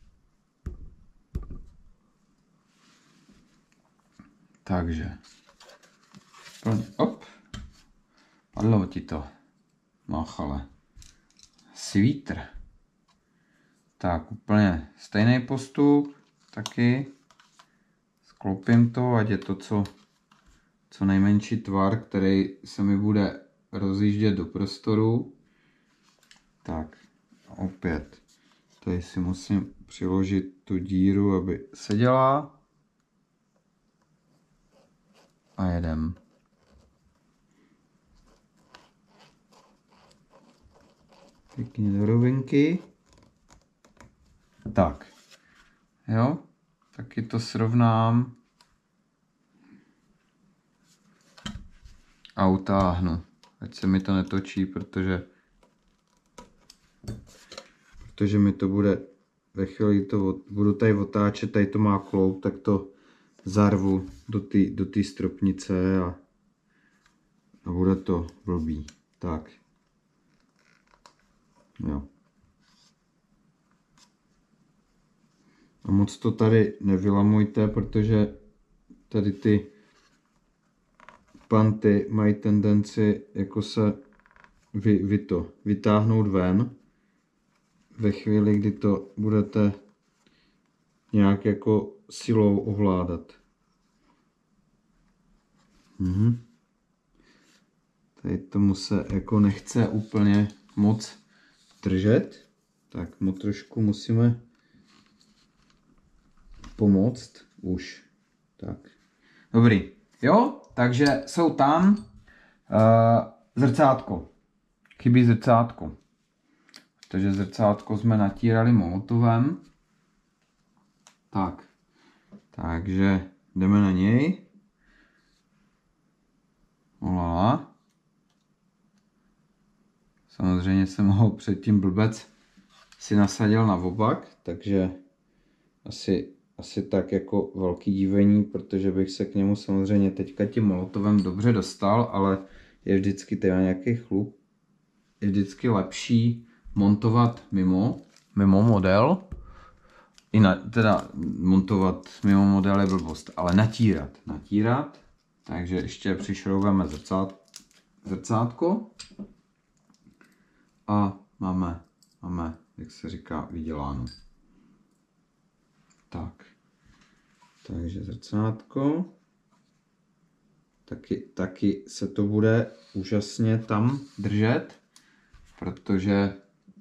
Takže, plně, op, padlo ti to, máchale, svítr. Tak, úplně stejný postup, taky, sklopím to, ať je to co co nejmenší tvar, který se mi bude rozjíždět do prostoru. Tak, opět, tady si musím přiložit tu díru, aby seděla. A jedem. Pěkně do rovinky. Tak, jo, taky to srovnám. A utáhnu, ať se mi to netočí, protože protože mi to bude, ve chvíli to budu tady otáčet, tady to má kloup, tak to zarvu do té do té stropnice a, a bude to blbý. Tak. Jo. A moc to tady nevylamujte, protože tady ty panty mají tendenci jako se vy, vy to vytáhnout ven ve chvíli, kdy to budete nějak jako silou ovládat. Mhm. Tady tomu se jako nechce úplně moc držet, tak mu trošku musíme pomoct už. Tak. Dobrý. Jo, takže jsou tam uh, zrcátko. Chybí zrcátko. Takže zrcátko jsme natírali molotovem. Tak. Takže jdeme na něj. Olala. samozřejmě jsem ho předtím blbec si nasadil na obak, takže asi, asi tak jako velký dívení, protože bych se k němu samozřejmě teďka tím molotovem dobře dostal, ale je vždycky teda nějaký chlup. Je vždycky lepší montovat mimo, mimo model. I na, teda montovat mimo model je blbost, ale natírat. Natírat. Takže ještě přišroubujeme zrcát, zrcátko. A máme, máme, jak se říká, vyděláno. Tak. Takže zrcátko. Taky, taky se to bude úžasně tam držet. Protože,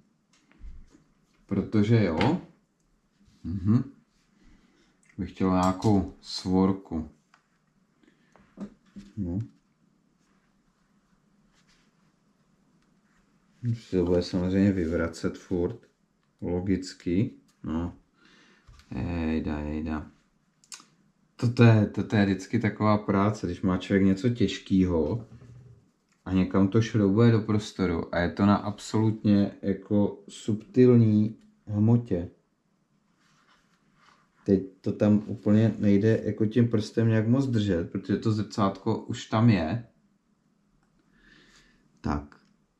protože jo, mhm. Bych chtěl nějakou svorku. No. Už se to bude samozřejmě vyvracet furt, logicky, no. Jejda, jejda. Toto je, toto je vždycky taková práce, když má člověk něco těžkého a někam to šroubuje do prostoru a je to na absolutně jako subtilní hmotě. Teď to tam úplně nejde jako tím prstem nějak moc držet, protože to zrcátko už tam je. Tak.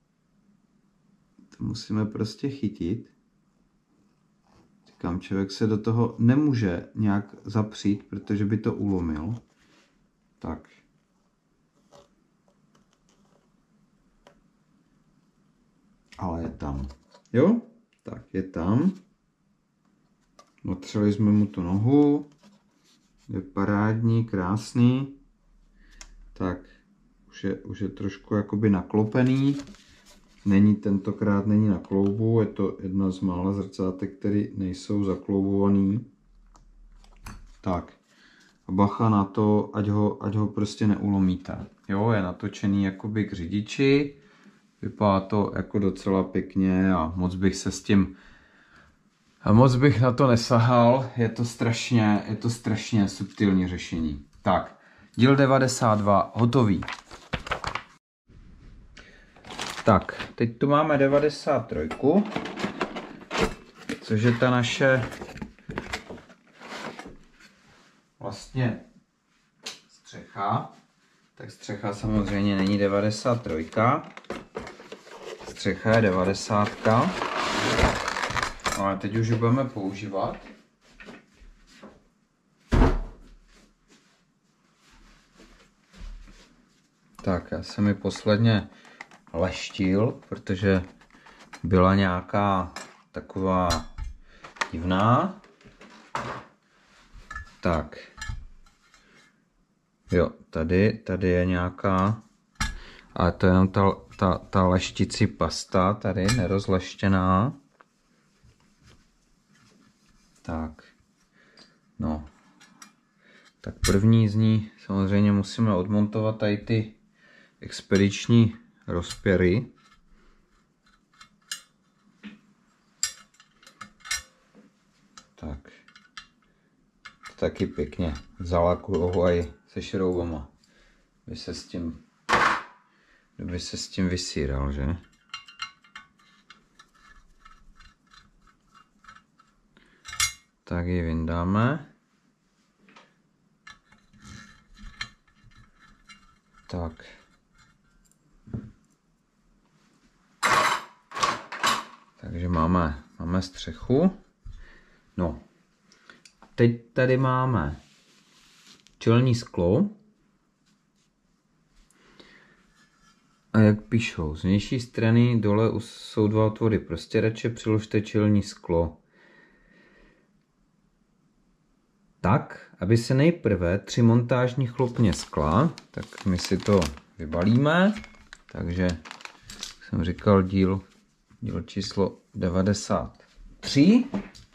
To musíme prostě chytit. Říkám, člověk se do toho nemůže nějak zapřít, protože by to ulomil. Tak. Ale je tam. Jo? Tak, je tam. Otřeli jsme mu tu nohu. Je parádní, krásný. Tak, už je, už je trošku jakoby naklopený. Není tentokrát není na kloubu, je to jedna z mála zrcátek, které nejsou zakloubovaný. Tak, a bacha na to, ať ho, ať ho prostě neulomíte. Jo, je natočený jakoby k řidiči. Vypadá to jako docela pěkně a moc bych se s tím a moc bych na to nesahal, je to strašně, je to strašně subtilní řešení. Tak, díl devadesát dva, hotový. Tak, teď tu máme devadesát tři, což je ta naše vlastně střecha. Tak střecha samozřejmě není devadesát tři. Střecha je devadesát. Ale teď už ji budeme používat. Tak, já jsem ji posledně leštil, protože byla nějaká taková divná. Tak. Jo, tady, tady je nějaká, ale to je jenom ta, ta, ta lešticí pasta, tady nerozleštěná. Tak, no, tak první z ní samozřejmě musíme odmontovat tady ty expediční rozpěry. Tak, to taky pěkně zalakujou aj se šroubama, by se s tím, by se s tím vysíral, že? Tak ji vyndáme. Tak. Takže máme, máme střechu. No. Teď tady máme čelní sklo. A jak píšou, z vnější strany dole jsou dva otvory prostěrače, přiložte čelní sklo. Tak, aby se nejprve tři montážní chlopně skla, tak my si to vybalíme. Takže, jak jsem říkal, díl, díl číslo devadesát tři.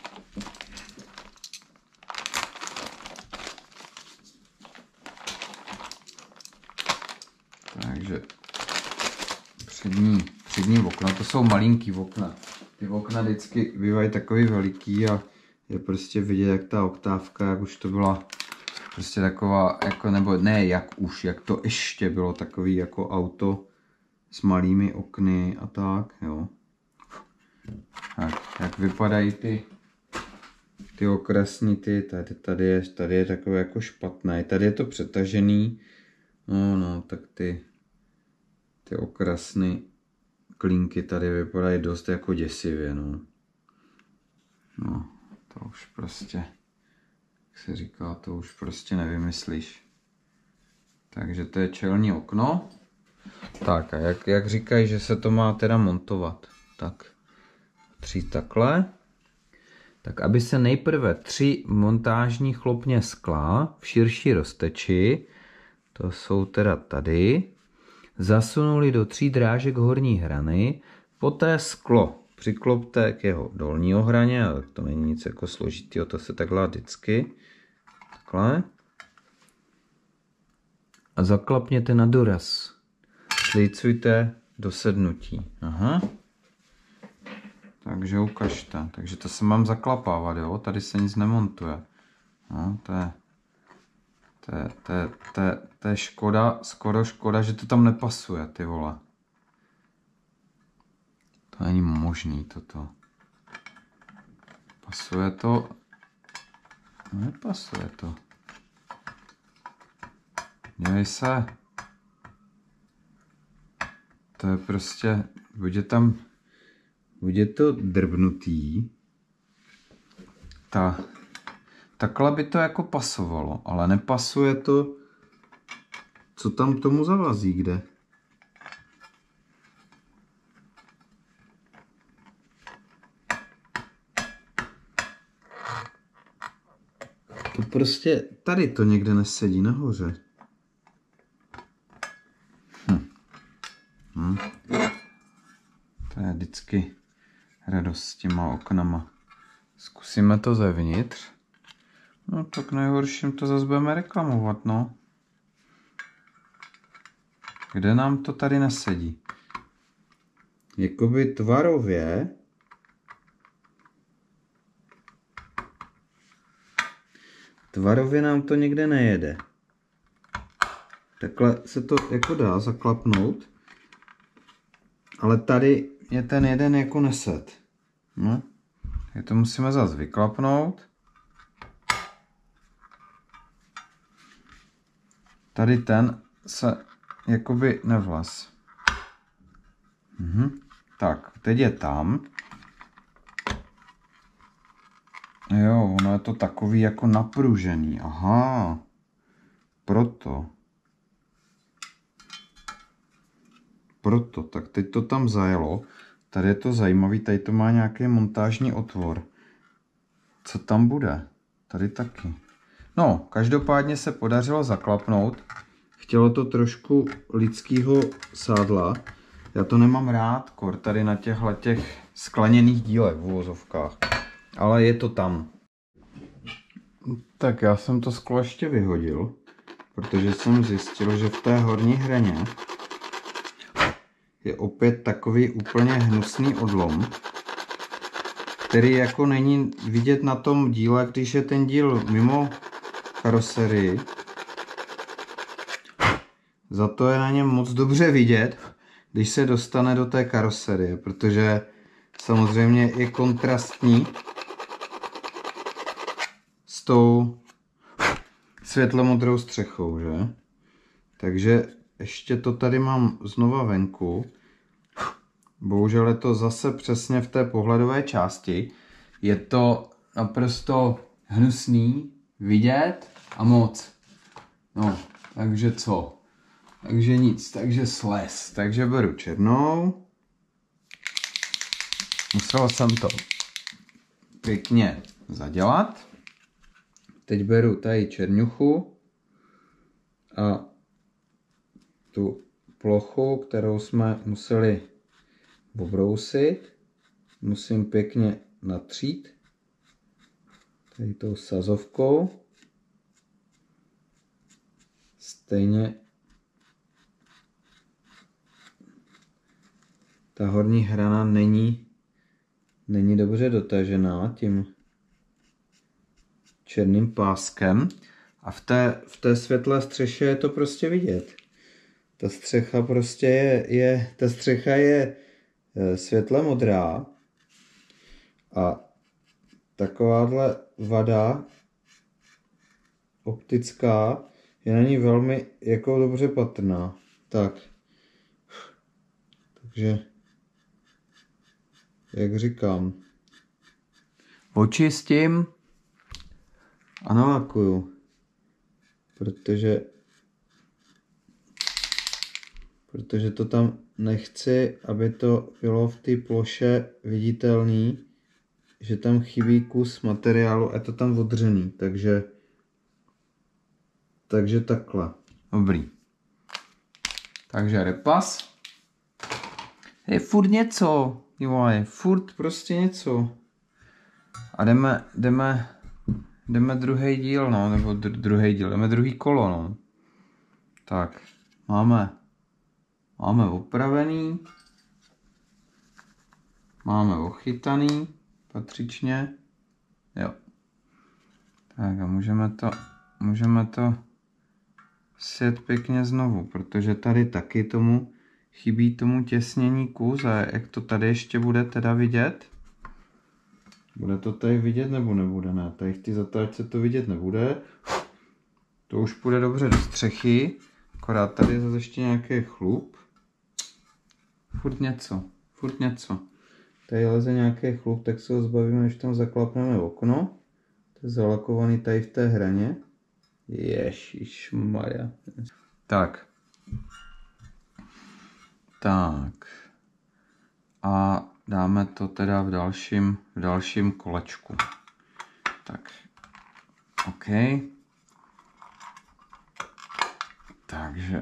Takže přední, přední okna, to jsou malinký okna. Ty okna vždycky bývají takový veliký a je prostě vidět, jak ta oktávka, jak už to byla prostě taková, jako, nebo ne jak už, jak to ještě bylo takový jako auto, s malými okny a tak, jo. Tak, jak vypadají ty, ty okrasní ty, tady, tady, je, tady je takové jako špatné, tady je to přetažený, no, no, tak ty, ty okrasné klínky tady vypadají dost jako děsivě, no. No, to už prostě, jak se říká, to už prostě nevymyslíš. Takže to je čelní okno. Tak a jak, jak říkají, že se to má teda montovat? Tak, tři takhle. Tak aby se nejprve tři montážní chlopně skla v širší rozteči, to jsou teda tady, zasunuli do tří drážek horní hrany, poté sklo přiklopte k jeho dolního hraně, ale to není nic jako složitýho, to se takhle vždycky. Takhle. A zaklapněte na doraz. Slícujte do sednutí. Aha. Takže ukažte. Takže to se mám zaklapávat, jo? Tady se nic nemontuje. No, to je, to je, to je, to je, to je škoda, skoro škoda, že to tam nepasuje, ty vole. To není možný toto. Pasuje to? Nepasuje to. Dívej se. To je prostě, bude tam, bude to drbnutý. Ta, takhle by to jako pasovalo, ale nepasuje to, co tam tomu zavazí, kde. To prostě, tady to někde nesedí nahoře. Hm. Hm. To je vždycky radost s těma oknama. Zkusíme to zevnitř. No tak nejhorším to zase budeme reklamovat, no. Kde nám to tady nesedí? Jakoby tvarově tvarově nám to někde nejede. Takhle se to jako dá zaklapnout. Ale tady je ten jeden jako neset. No. Tak to musíme zase vyklapnout. Tady ten se jakoby nevlaz. Mhm. Tak, teď je tam. Jo, ono je to takový jako napružený. Aha. Proto. Proto, tak teď to tam zajelo. Tady je to zajímavý, tady to má nějaký montážní otvor. Co tam bude? Tady taky. No, každopádně se podařilo zaklapnout. Chtělo to trošku lidského sádla. Já to nemám rád, kor tady na těchhle těch skleněných dílech v uvozovkách. Ale je to tam. Tak já jsem to sklo ještě vyhodil, protože jsem zjistil, že v té horní hraně je opět takový úplně hnusný odlom, který jako není vidět na tom díle, když je ten díl mimo karoserii. Za to je na něm moc dobře vidět, když se dostane do té karoserie, protože samozřejmě je kontrastní s tou světlomodrou střechou, že? Takže ještě to tady mám znova venku. Bohužel je to zase přesně v té pohledové části. Je to naprosto hnusný vidět a moc. No, takže co? Takže nic, takže slez. Takže beru černou. Musel jsem to pěkně zadělat. Teď beru tady černuchu a tu plochu, kterou jsme museli obrousit, musím pěkně natřít tady tou sazovkou. Stejně ta horní hrana není, není dobře dotažená tím černým páskem a v té, v té světlé střeše je to prostě vidět. Ta střecha prostě je, je ta střecha je světle modrá a takováhle vada optická je na ní velmi jako dobře patrná. Tak. Takže, jak říkám, očistím a nalakuju, protože protože to tam nechci, aby to bylo v té ploše viditelný, že tam chybí kus materiálu a je to tam odřený, takže takže takhle. Dobrý. Takže repas. Je furt něco, jo, je furt prostě něco. A jdeme, jdeme, jdeme druhý díl, no, nebo dr- druhý díl, jdeme druhý kolo, no. Tak, máme, máme opravený, máme ochytaný, patřičně, jo. Tak a můžeme to, můžeme to sjet pěkně znovu, protože tady taky tomu chybí tomu těsnění kus a jak to tady ještě bude teda vidět? Bude to tady vidět nebo nebude? Ne, tady v té zatáčce to vidět nebude. To už půjde dobře do střechy, akorát tady je zase ještě nějaký chlup. Furt něco, furt něco. Tady leze nějaký chlup, tak se ho zbavíme, než tam zaklapneme okno. To je zalakovaný tady v té hraně. Ježišmarja. Tak. Tak. A dáme to teda v dalším, v dalším kolečku. Tak. OK. Takže.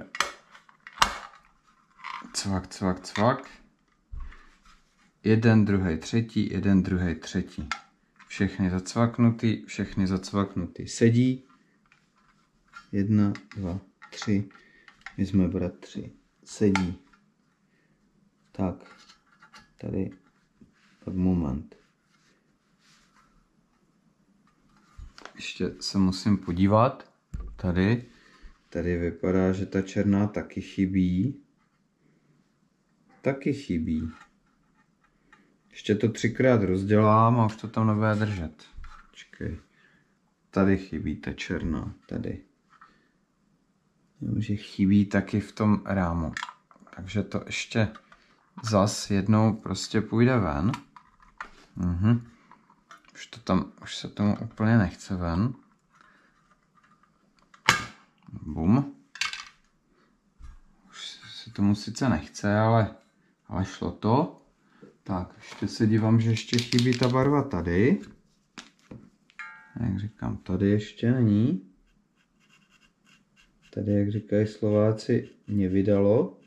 Cvak, cvak, cvak. Jeden, druhý, třetí, jeden, druhý, třetí. Všechny zacvaknutý, všechny zacvaknutý. Sedí. Jedna, dva, tři. My jsme bratři. Sedí. Tak. Tady. Tak moment. Ještě se musím podívat. Tady. Tady vypadá, že ta černá taky chybí. Taky chybí. Ještě to třikrát rozdělám a už to tam nebude držet. Počkej. Tady chybí ta černá. Tady. Že chybí taky v tom rámu. Takže to ještě zas jednou prostě půjde ven. Mhm. Už to tam, už se tomu úplně nechce ven. Bum. Už se tomu sice nechce, ale, ale šlo to. Tak, ještě se dívám, že ještě chybí ta barva tady. Jak říkám, tady ještě není. Tady, jak říkají Slováci, mě vydalo.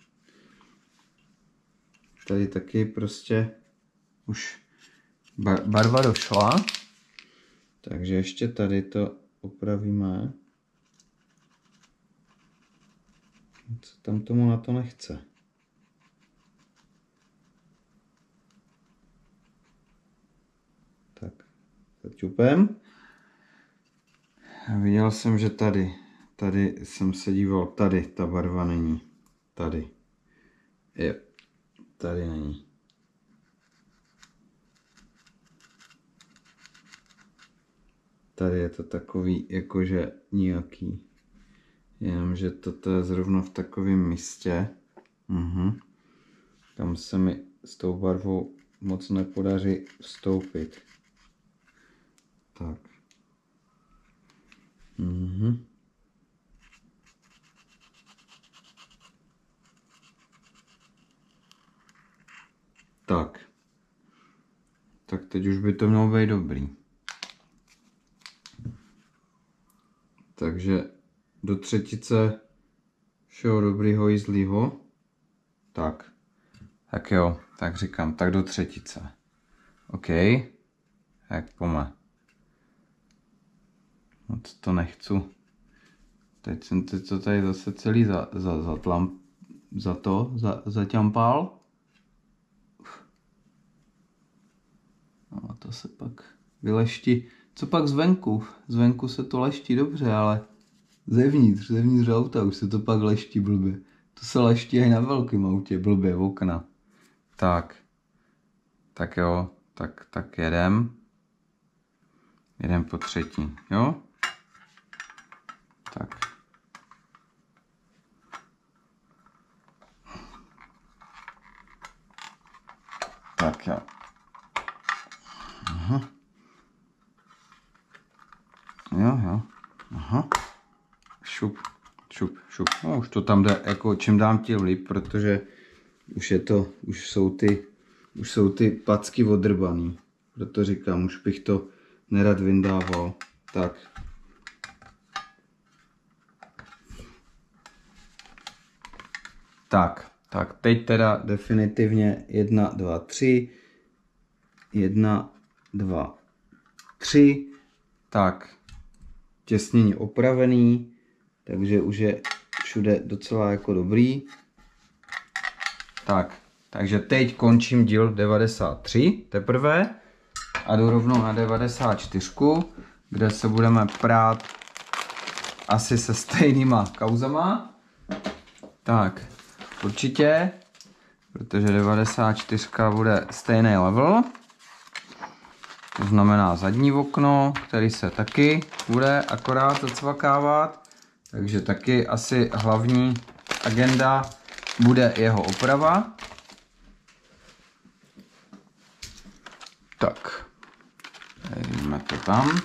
Tady taky prostě už barva došla. Takže ještě tady to opravíme. Co tam tomu na to nechce? Tak, zaťupem. Viděl jsem, že tady, tady jsem se díval, tady ta barva není. Tady. Jo, tady není. Tady je to takový, jakože nějaký. Jenomže toto je zrovna v takovém místě. Mhm. Tam se mi s tou barvou moc nepodaří vstoupit. Tak. Mhm. Tak. Tak teď už by to mělo být dobrý. Takže do třetice všeho dobrýho i zlýho. Tak. Tak jo, tak říkám, tak do třetice. OK. Jak pome. Moc to nechci. Teď jsem teď to tady zase celý za, za, za, tlam, za to, za, zaťampal. No a to se pak vyleští. Co pak zvenku? Zvenku se to leští dobře, ale zevnitř, zevnitř auta už se to pak leští blbě. To se leští i na velkém autě, blbě, okna. Tak. Tak jo, tak, tak jedem. Jedem po třetí, jo? Tak. Tak jo. Aha. Jo, jo. Aha. Šup, šup, šup. No, už to tam jde, jako čím dám tím líp, protože už je to, už jsou ty, už jsou ty packy odrbaný. Proto říkám, už bych to nerad vyndával. Tak. Tak, tak teď teda definitivně jedna, dva, tři. Jedna, dva, tři. Tak, těsnění opravený, takže už je všude docela jako dobrý. Tak, takže teď končím díl devadesát tři teprve a jdu rovnou na devadesát čtyři, kde se budeme prát asi se stejnýma kauzama. Tak, určitě, protože devadesát čtyři bude stejný level. To znamená zadní okno, který se taky bude akorát zacvakávat. Takže taky asi hlavní agenda bude jeho oprava. Tak, jdeme to tam.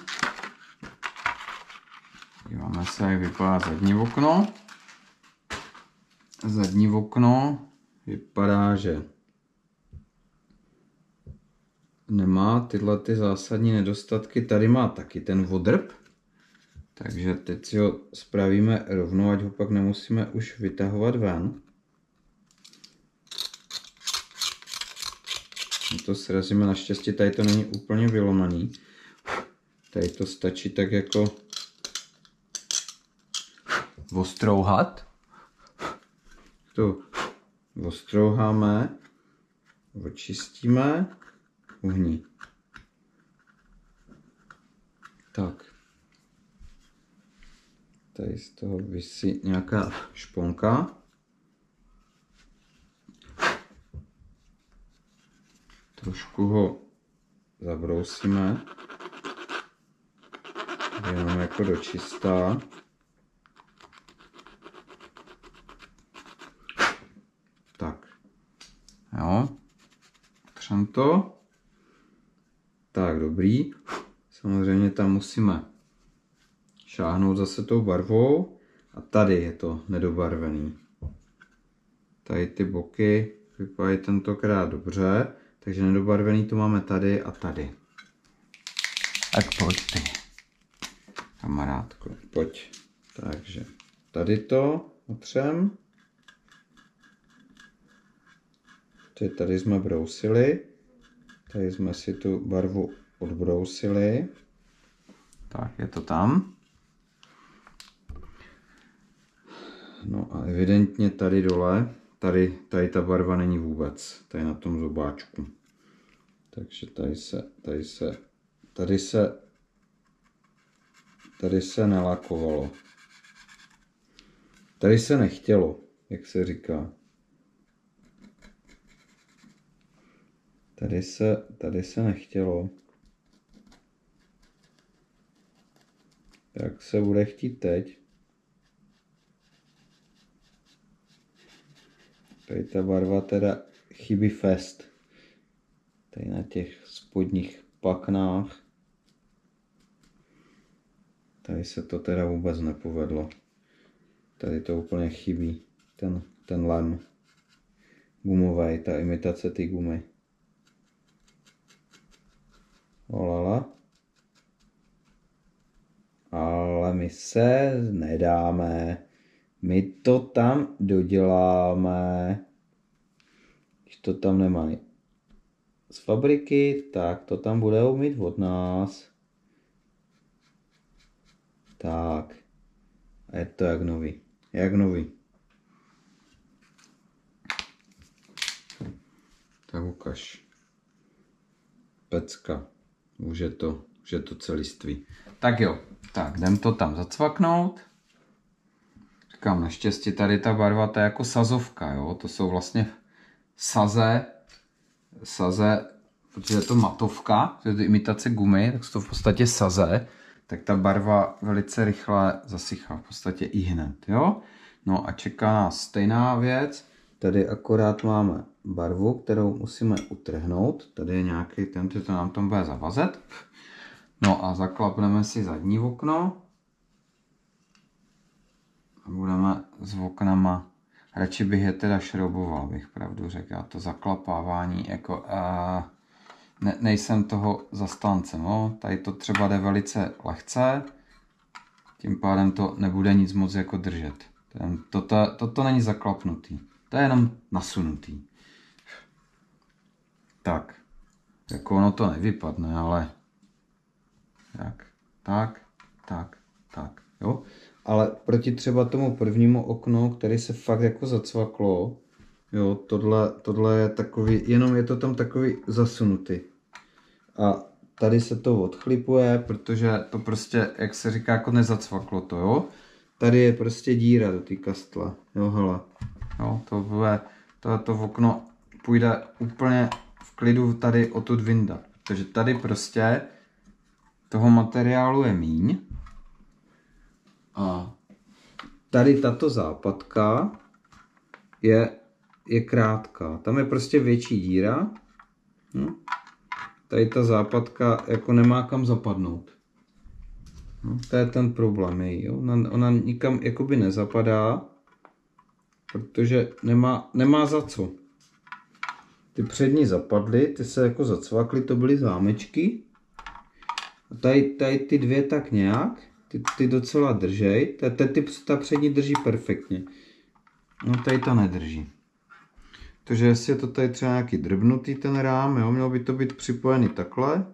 Díváme se, jak vypadá zadní okno. Zadní okno vypadá, že nemá tyhle ty zásadní nedostatky. Tady má taky ten odrb. Takže teď si ho spravíme rovnou, ať ho pak nemusíme už vytahovat ven. To srazíme, naštěstí tady to není úplně vylomaný. Tady to stačí tak jako ostrouhat. To ostrouháme, očistíme, uhní. Tak. Tady z toho visí nějaká šponka. Trošku ho zabrousíme. Jenom jako do čistá. Tak. Jo. Třem to. Tak, dobrý. Samozřejmě tam musíme šáhnout zase tou barvou. A tady je to nedobarvený. Tady ty boky vypadají tentokrát dobře. Takže nedobarvený to máme tady a tady. Tak pojď ty, kamarádko, pojď. Takže tady to otřem. Tady jsme brousili. Tady jsme si tu barvu odbrousili. Tak je to tam. No a evidentně tady dole, tady, tady ta barva není vůbec, tady na tom zobáčku. Takže tady se, tady se, tady se, tady se nalakovalo. Tady se nechtělo, jak se říká. Tady se, tady se nechtělo. Jak se bude chtít teď? Tady ta barva teda chybí fest. Tady na těch spodních paknách. Tady se to teda vůbec nepovedlo. Tady to úplně chybí. Ten, ten lem gumový, ta imitace ty gumy. Olala. Ale my se nedáme. My to tam doděláme. Když to tam nemají z fabriky, tak to tam budou mít od nás. Tak. A je to jak nový. Jak nový. Tak ukaž. Pecka. Už je to, už je to celiství. Tak jo. Tak, jdem to tam zacvaknout. říkám, naštěstí tady ta barva, to je jako sazovka, jo, to jsou vlastně saze, saze, protože je to matovka, to je imitace gumy, tak jsou to v podstatě saze, tak ta barva velice rychle zasychá, v podstatě i hned, jo. No a čeká nás stejná věc, tady akorát máme barvu, kterou musíme utrhnout, tady je nějaký, tento to nám tam bude zavazet. No a zaklapneme si zadní okno. A budeme s oknama, radši bych je teda šrouboval, bych pravdu řekl, já to zaklapávání, jako uh, ne, nejsem toho zastáncem, no. Tady to třeba jde velice lehce, tím pádem to nebude nic moc jako držet. Ten, toto, toto není zaklapnutý, to je jenom nasunutý. Tak, jako ono to nevypadne, ale tak, tak, tak, tak, jo. Ale proti třeba tomu prvnímu oknu, který se fakt jako zacvaklo, jo, tohle, tohle je takový, jenom je to tam takový zasunutý. A tady se to odchlipuje, protože to prostě, jak se říká, jako nezacvaklo to, jo. Tady je prostě díra do té kastle, jo, hele. Jo, to bude, to, to okno půjde úplně v klidu tady odtud vyndat. Takže tady prostě toho materiálu je míň. A tady tato západka je, je krátká. Tam je prostě větší díra. Hm? Tady ta západka jako nemá kam zapadnout. No, to je ten problém její. Jo? Ona, ona nikam jakoby nezapadá, protože nemá, nemá za co. Ty přední zapadly, ty se jako zacvakly, to byly zámečky. A tady, tady ty dvě tak nějak. Ty, ty docela držej, ta, ta, ty, ta přední drží perfektně. No tady to nedrží. Takže jestli je to tady třeba nějaký drbnutý ten rám, jo, mělo by to být připojený takhle.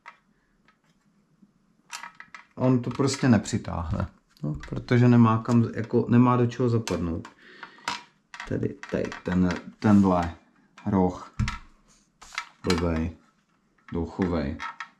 A on to prostě nepřitáhne, no, protože nemá, kam, jako, nemá do čeho zapadnout. Tady, tady ten, tenhle roh, blbej, douchovej.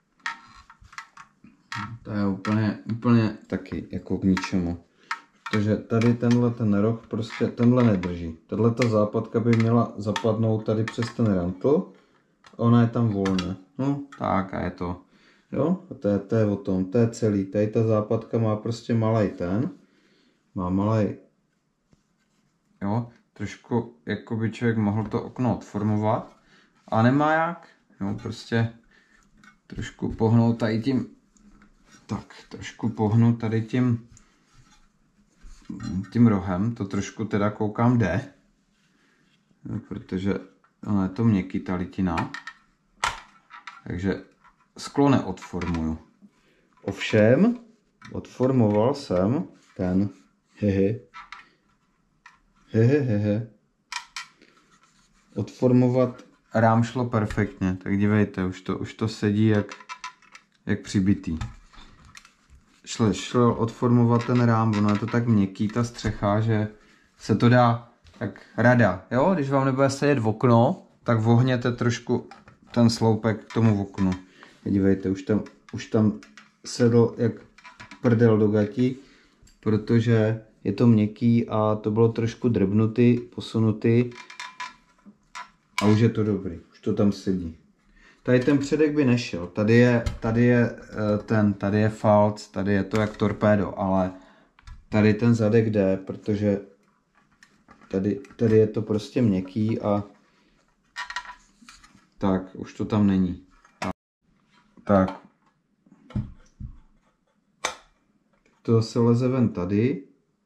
To je úplně, úplně taky jako k ničemu. Protože tady tenhle ten roh prostě, tenhle nedrží. Tahle ta západka by měla zapadnout tady přes ten rantl. A ona je tam volná. No tak a je to. Jo, a to je, to je o tom, to je celý. Tady ta západka má prostě malej ten. Má malej. Jo, trošku jako by člověk mohl to okno odformovat. A nemá jak. Jo, prostě trošku pohnout tady tím. Tak, trošku pohnu tady tím, tím rohem, to trošku teda koukám jde, no, protože ono je to měkký ta litina, takže sklo neodformuju. Ovšem, odformoval jsem ten, hehe, hehe, hehe, odformovat rám šlo perfektně, tak dívejte, už to, už to sedí jak, jak přibitý. Šlo, šlo odformovat ten rám, ono je to tak měkký, ta střecha, že se to dá tak rada, jo, když vám nebude sedět v okno, tak vohněte trošku ten sloupek k tomu oknu. Dívejte, už tam, už tam sedl jak prdel do gatí, protože je to měkký a to bylo trošku drbnutý, posunutý a už je to dobrý, už to tam sedí. Tady ten předek by nešel, tady je, tady je ten, tady je falc, tady je to jak torpédo, ale tady ten zadek jde, protože tady, tady je to prostě měkký a tak, už to tam není. Tak. To se leze ven tady.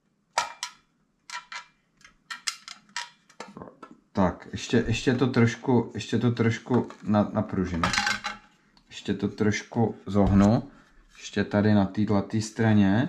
Tak, ještě, ještě to trošku, ještě to trošku na, na pružinu. Ještě to trošku zohnu. Ještě tady na této straně.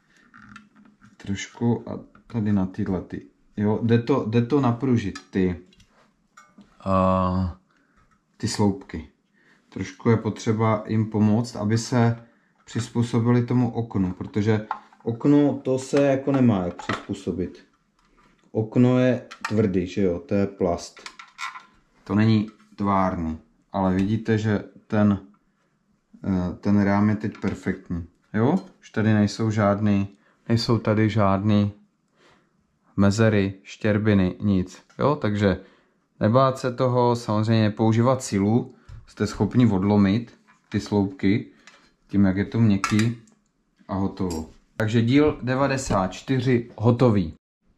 Trošku a tady na této. Jo, jde to, jde to napružit ty, uh, ty sloupky. Trošku je potřeba jim pomoct, aby se přizpůsobili tomu oknu, protože okno to se jako nemá jak přizpůsobit. Okno je tvrdý, že jo, to je plast. To není tvárný, ale vidíte, že ten, ten rám je teď perfektní. Jo, už tady nejsou žádný, nejsou tady žádný mezery, štěrbiny, nic. Jo, takže nebát se toho, samozřejmě používat sílu, jste schopni odlomit ty sloupky, tím jak je to měkký a hotovo. Takže díl devadesát čtyři hotový.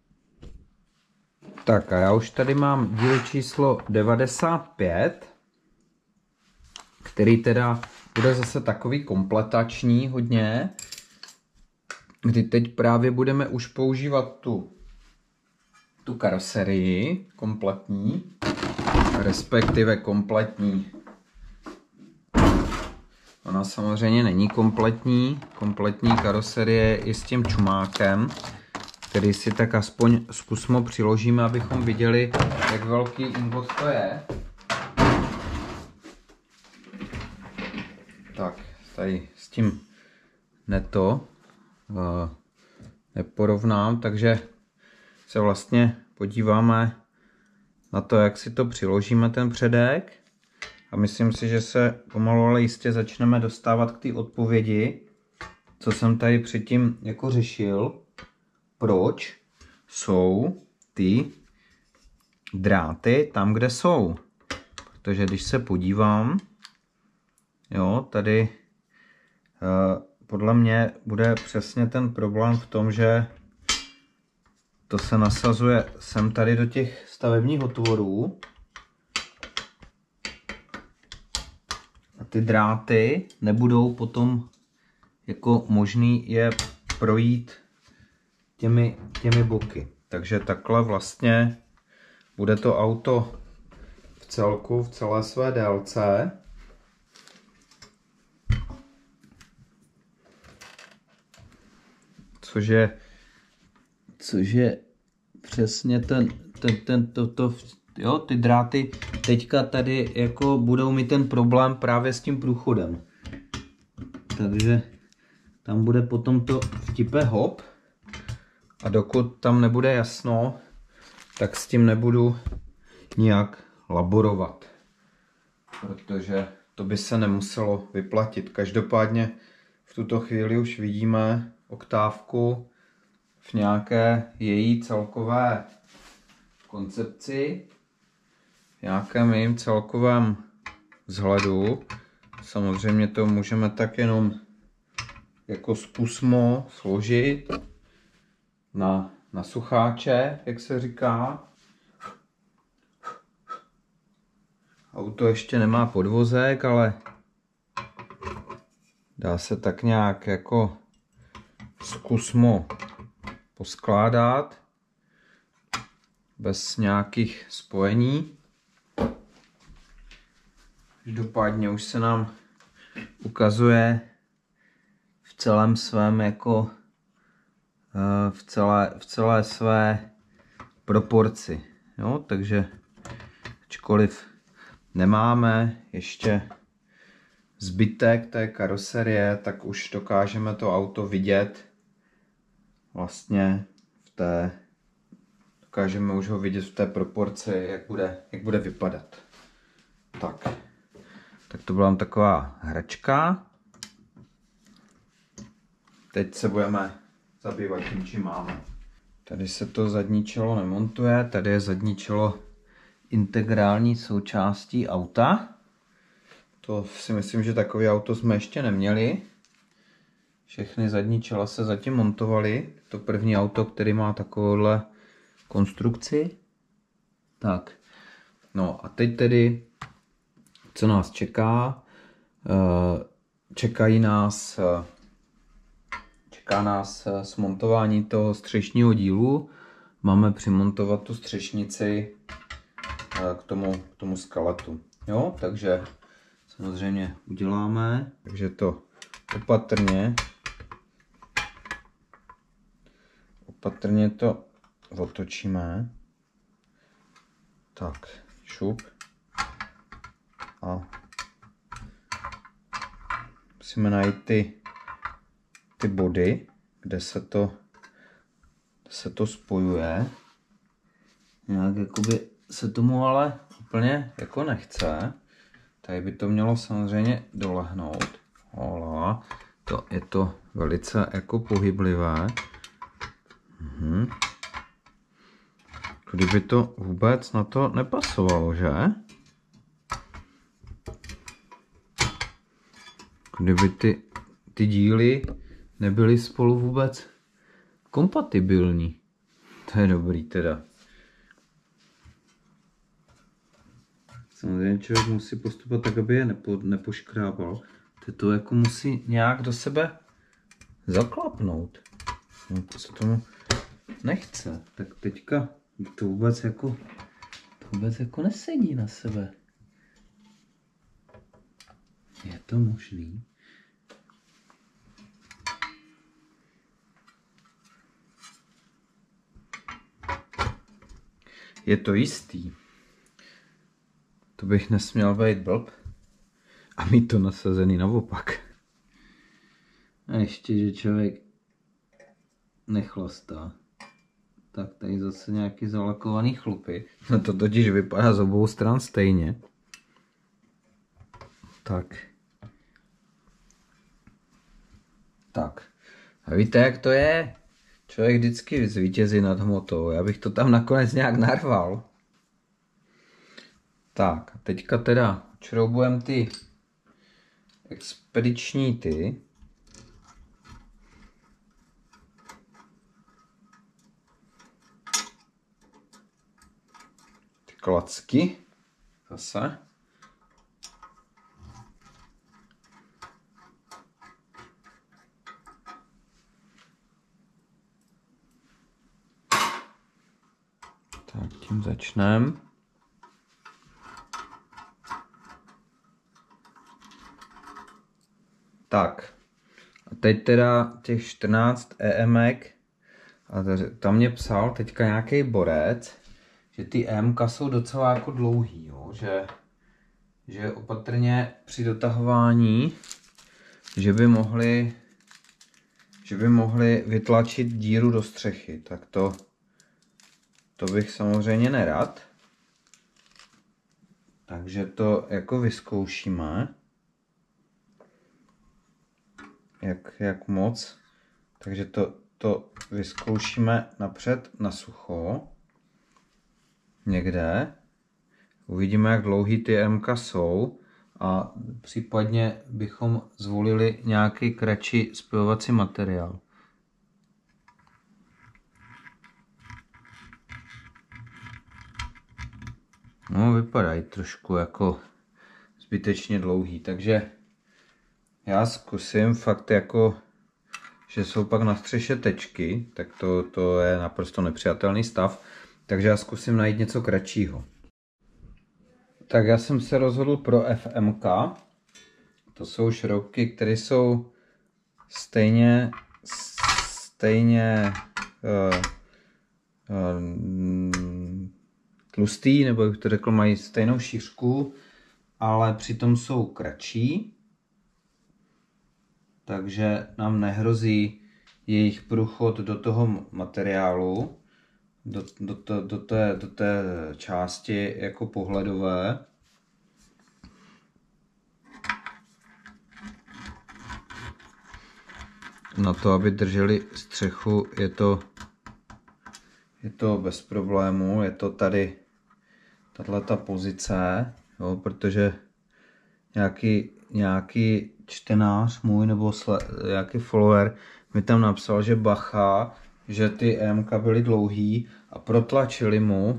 Tak a já už tady mám díl číslo devadesát pět, který teda bude zase takový kompletační hodně, kdy teď právě budeme už používat tu, tu karoserii kompletní, respektive kompletní. Ona samozřejmě není kompletní, kompletní karoserie i s tím čumákem, který si tak aspoň zkusmo přiložíme, abychom viděli, jak velký ingot to je. Tak, tady s tím neto uh, neporovnám, takže se vlastně podíváme na to, jak si to přiložíme ten předek. A myslím si, že se pomalu ale jistě začneme dostávat k té odpovědi, co jsem tady předtím jako řešil. Proč jsou ty dráty tam, kde jsou. Protože když se podívám, jo, tady eh, podle mě bude přesně ten problém v tom, že to se nasazuje sem tady do těch stavebních otvorů. A ty dráty nebudou potom jako možný je projít těmi, těmi boky. Takže takhle vlastně bude to auto v celku, v celé své délce. Což je, což je přesně ten, ten, ten to, to, jo, ty dráty teďka tady jako budou mít ten problém právě s tím průchodem. Takže tam bude potom to vtipe hop. A dokud tam nebude jasno, tak s tím nebudu nijak laborovat. Protože to by se nemuselo vyplatit. Každopádně v tuto chvíli už vidíme oktávku v nějaké její celkové koncepci, v nějakém jejím celkovém vzhledu. Samozřejmě to můžeme tak jenom jako zkusmo složit na, na sucháče, jak se říká. Auto ještě nemá podvozek, ale dá se tak nějak jako zkusmo poskládat bez nějakých spojení. Každopádně už se nám ukazuje v celém svém jako v celé, v celé své proporci. Jo? Takže ačkoliv nemáme ještě zbytek té karoserie, tak už dokážeme to auto vidět vlastně v té, dokážeme už ho vidět v té proporci, jak bude, jak bude vypadat. Tak. Tak to byla taková hračka. Teď se budeme zabývat tím, čím máme. Tady se to zadní čelo nemontuje, tady je zadní čelo integrální součástí auta. To si myslím, že takové auto jsme ještě neměli. Všechny zadní čela se zatím montovaly. To první auto, který má takovouhle konstrukci. Tak, no a teď tedy, co nás čeká? Čekají nás, čeká nás smontování toho střešního dílu. Máme přimontovat tu střešnici k tomu, k tomu skeletu. Jo, takže samozřejmě uděláme, takže to opatrně, opatrně to otočíme. Tak, šup. A musíme najít ty, ty body, kde se to, kde se to spojuje. Nějak jakoby se tomu ale úplně jako nechce. Tady by to mělo samozřejmě dolehnout. Hola. To je to velice jako pohyblivé. Mhm. Kdyby to vůbec na to nepasovalo, že? Kdyby ty, ty díly nebyly spolu vůbec kompatibilní. To je dobrý teda. Samozřejmě člověk musí postupovat tak, aby je nepo, nepoškrábal. Ty to jako musí nějak do sebe zaklapnout. No, to se tomu nechce. Tak teďka to vůbec jako, to vůbec jako nesedí na sebe. Je to možný? Je to jistý. To bych nesměl být blb a mít to nasazený naopak. A ještě, že člověk nechlastá. Tak tady zase nějaký zalakovaný chlupy. No to totiž vypadá z obou stran stejně. Tak. Tak. A víte, jak to je? Člověk vždycky zvítězí nad hmotou. Já bych to tam nakonec nějak narval. Tak, a teďka teda šroubujeme ty expediční ty. Ty klacky. Zase. Tak, tím začneme. Tak, a teď teda těch čtrnáct EMek, a tam mě psal teďka nějaký borec, že ty EMka jsou docela jako dlouhý, jo? Že, že opatrně při dotahování, že by mohli, že by mohli vytlačit díru do střechy, tak to, to bych samozřejmě nerad. Takže to jako vyzkoušíme. Jak, jak moc. Takže to, to vyzkoušíme napřed na sucho. Někde. Uvidíme, jak dlouhý ty EMka jsou. A případně bychom zvolili nějaký kratší spojovací materiál. No, vypadají trošku jako zbytečně dlouhý, takže já zkusím fakt jako, že jsou pak na střeše tečky, tak to, to je naprosto nepřijatelný stav, takže já zkusím najít něco kratšího. Tak já jsem se rozhodl pro F M K, to jsou šroubky, které jsou stejně, stejně uh, uh, tlustý, nebo jak to řekl, mají stejnou šířku, ale přitom jsou kratší. Takže nám nehrozí jejich průchod do toho materiálu, do, do, to, do, té, do té části jako pohledové. Na to, aby drželi střechu, je to, je to bez problému, je to tady tato pozice, jo, protože nějaký, nějaký čtenář můj nebo sle, nějaký follower mi tam napsal, že bacha, že ty EMka byly dlouhý a protlačili mu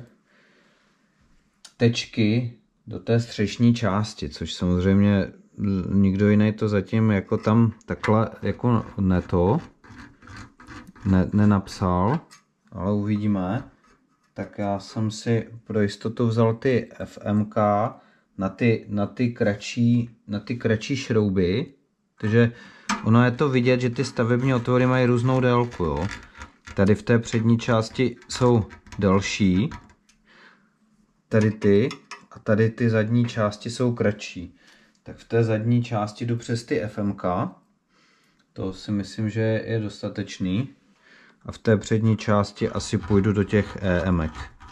tečky do té střešní části, což samozřejmě nikdo jiný to zatím jako tam takhle jako neto ne, nenapsal, ale uvidíme. Tak já jsem si pro jistotu vzal ty F M K na ty, na ty, kratší, na ty kratší šrouby, takže ono je to vidět, že ty stavební otvory mají různou délku. Jo. Tady v té přední části jsou delší, tady ty a tady ty zadní části jsou kratší. Tak v té zadní části jdu přes ty F M K, to si myslím, že je dostatečný. A v té přední části asi půjdu do těch EMek.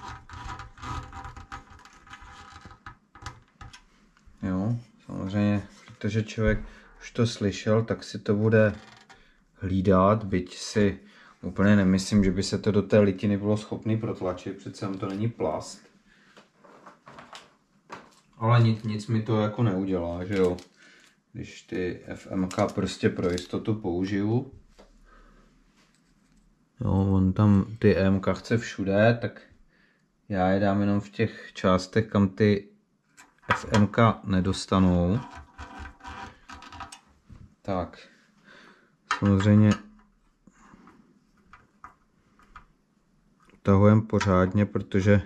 Jo, samozřejmě, protože člověk už to slyšel, tak si to bude hlídat, byť si úplně nemyslím, že by se to do té litiny bylo schopný protlačit, přece to není plast. Ale nic, nic mi to jako neudělá, že jo. Když ty F M K prostě pro jistotu použiju. Jo, on tam ty E M K chce všude, tak já je dám jenom v těch částech, kam ty F M K nedostanou. Tak, samozřejmě utahujeme pořádně, protože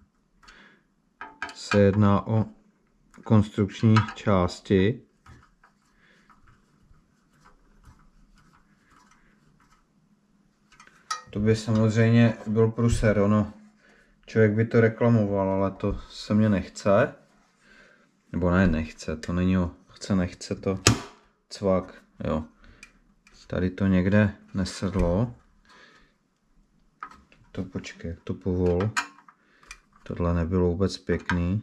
se jedná o konstrukční části. To by samozřejmě byl průser, ono. Člověk by to reklamoval, ale to se mě nechce. Nebo ne, nechce, to není o chce, nechce, to cvak, jo. Tady to někde nesedlo. To počkej, jak to povol. Tohle nebylo vůbec pěkný.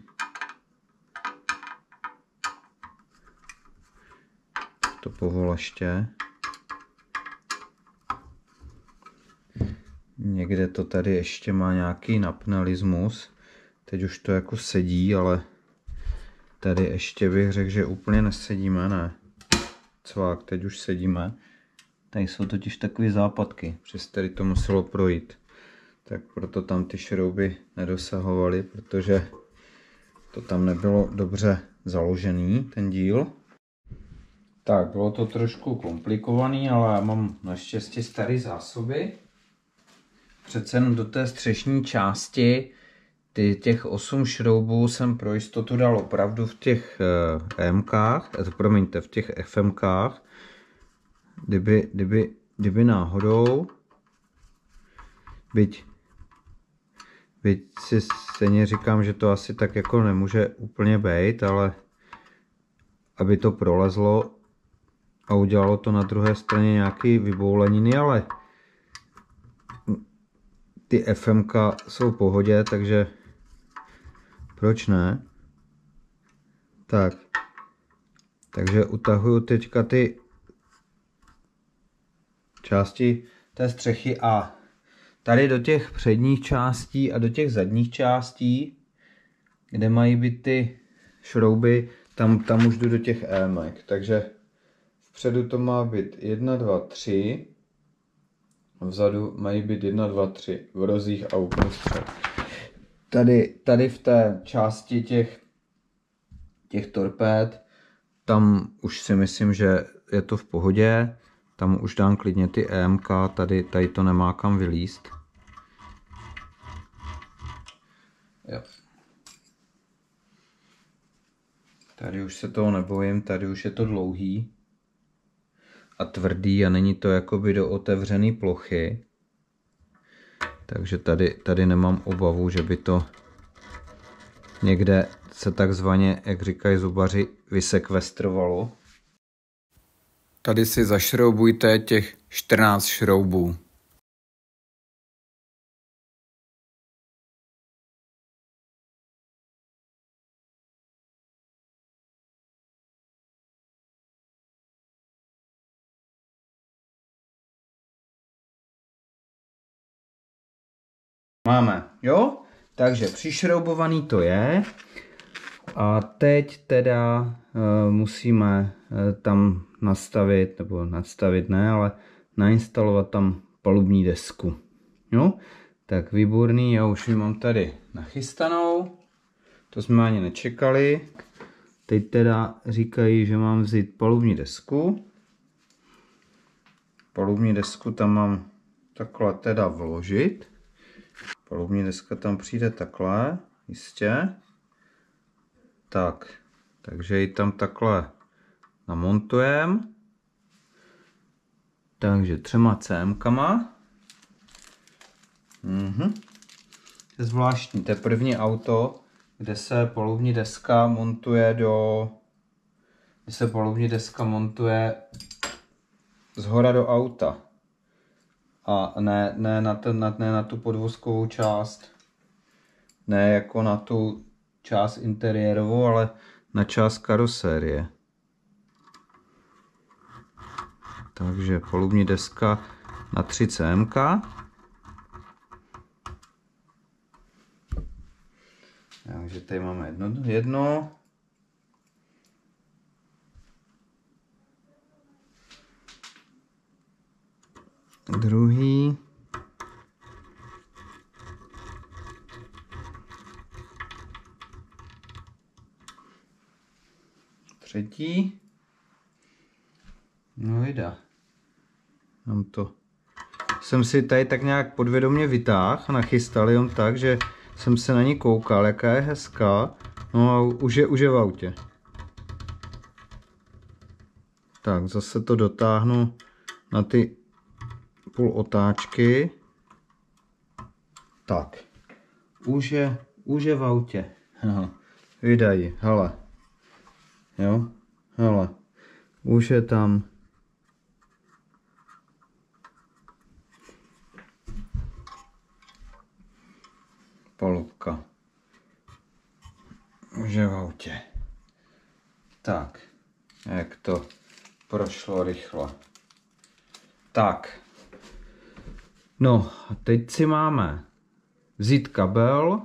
To povol ještě. Někde to tady ještě má nějaký napnalismus. Teď už to jako sedí, ale tady ještě bych řekl, že úplně nesedíme, ne. Cvák, teď už sedíme. Tady jsou totiž takové západky, přes který to muselo projít. Tak proto tam ty šrouby nedosahovaly, protože to tam nebylo dobře založený, ten díl. Tak, bylo to trošku komplikovaný, ale já mám naštěstí staré zásoby. Přece jen do té střešní části ty, těch osm šroubů jsem pro jistotu dal opravdu v těch E M kách, promiňte, v těch F M kách. Kdyby, kdyby, kdyby náhodou, byť, byť si stejně říkám, že to asi tak jako nemůže úplně být, ale aby to prolezlo a udělalo to na druhé straně nějaký vybouleniny, ale ty F M K jsou v pohodě, takže proč ne? Tak, takže utahuju teďka ty části té střechy a tady do těch předních částí a do těch zadních částí, kde mají být ty šrouby, tam, tam už jdu do těch émek. Takže vpředu to má být jedna, dva, tři. Vzadu mají být jedna, dva, tři v rozích a uprostřed. Tady, tady v té části těch, těch torpéd, tam už si myslím, že je to v pohodě. Tam už dám klidně ty E M K, tady, tady to nemá kam vylízt. Jo. Tady už se toho nebojím, tady už je to dlouhý a tvrdý a není to jakoby do otevřené plochy. Takže tady, tady nemám obavu, že by to někde se takzvaně, jak říkají zubaři, vysekvestrovalo. Tady si zašroubujte těch čtrnáct šroubů. Máme, jo? Takže přišroubovaný to je. A teď teda uh, musíme uh, tam nastavit, nebo nastavit ne, ale nainstalovat tam palubní desku. Jo? Tak výborný, já už ji mám tady nachystanou. To jsme ani nečekali. Teď teda říkají, že mám vzít palubní desku. Palubní desku tam mám takhle teda vložit. Palubní deska tam přijde takhle, jistě. Tak, takže ji tam takhle namontujeme. Takže třema cémkama. Mhm. To je zvláštní, to je první auto, kde se palubní deska montuje do... Kde se palubní deska montuje zhora do auta. A ne, ne, na, ten, na, ne na tu podvozkovou část. Ne jako na tu část interiérovou, ale na část karosérie. Takže palubní deska na tři cémka. Takže tady máme jedno, jedno. Druhý. Třetí. No jde. Mám to. Jsem si tady tak nějak podvědomě vytáhl a nachystal jen tak, že jsem se na ní koukal, jaká je hezká. No a už je, už je v autě. Tak, zase to dotáhnu na ty půl otáčky. Tak. Už je, už je v autě. Aha. Vydají, hele. Jo, hele. Už je tam. Polubka. Už je v autě. Tak. Jak to prošlo rychle. Tak. No a teď si máme vzít kabel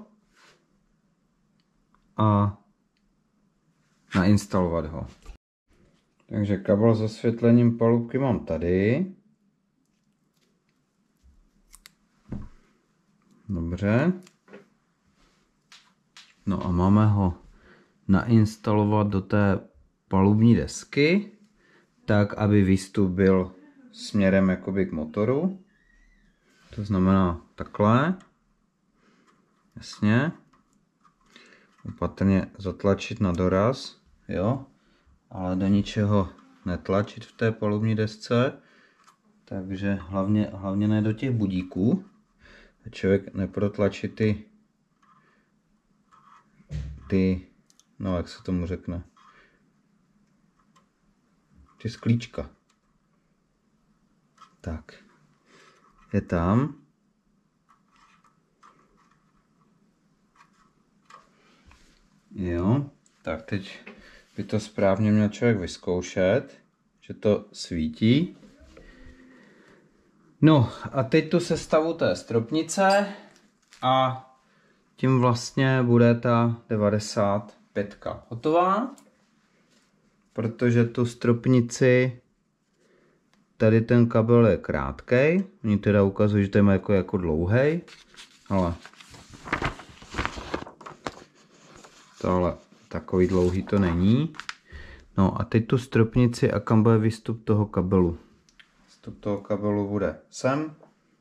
a nainstalovat ho. Takže kabel s osvětlením palubky mám tady. Dobře. No a máme ho nainstalovat do té palubní desky, tak aby výstup byl směrem jakoby k motoru. To znamená takhle. Jasně. Opatrně zatlačit na doraz, jo, ale do ničeho netlačit v té palubní desce, takže hlavně, hlavně ne do těch budíků, člověk neprotlačí ty, ty, no jak se tomu řekne, ty sklíčka. Tak, je tam. Jo, tak teď by to správně měl člověk vyzkoušet, že to svítí. No a teď tu sestavu té stropnice a tím vlastně bude ta devadesát pět hotová, protože tu stropnici, tady ten kabel je krátkej, oni teda ukazují, že to je jako, jako dlouhej, ale tohle takový dlouhý to není. No a teď tu stropnici a kam bude výstup toho kabelu. Výstup toho kabelu bude sem.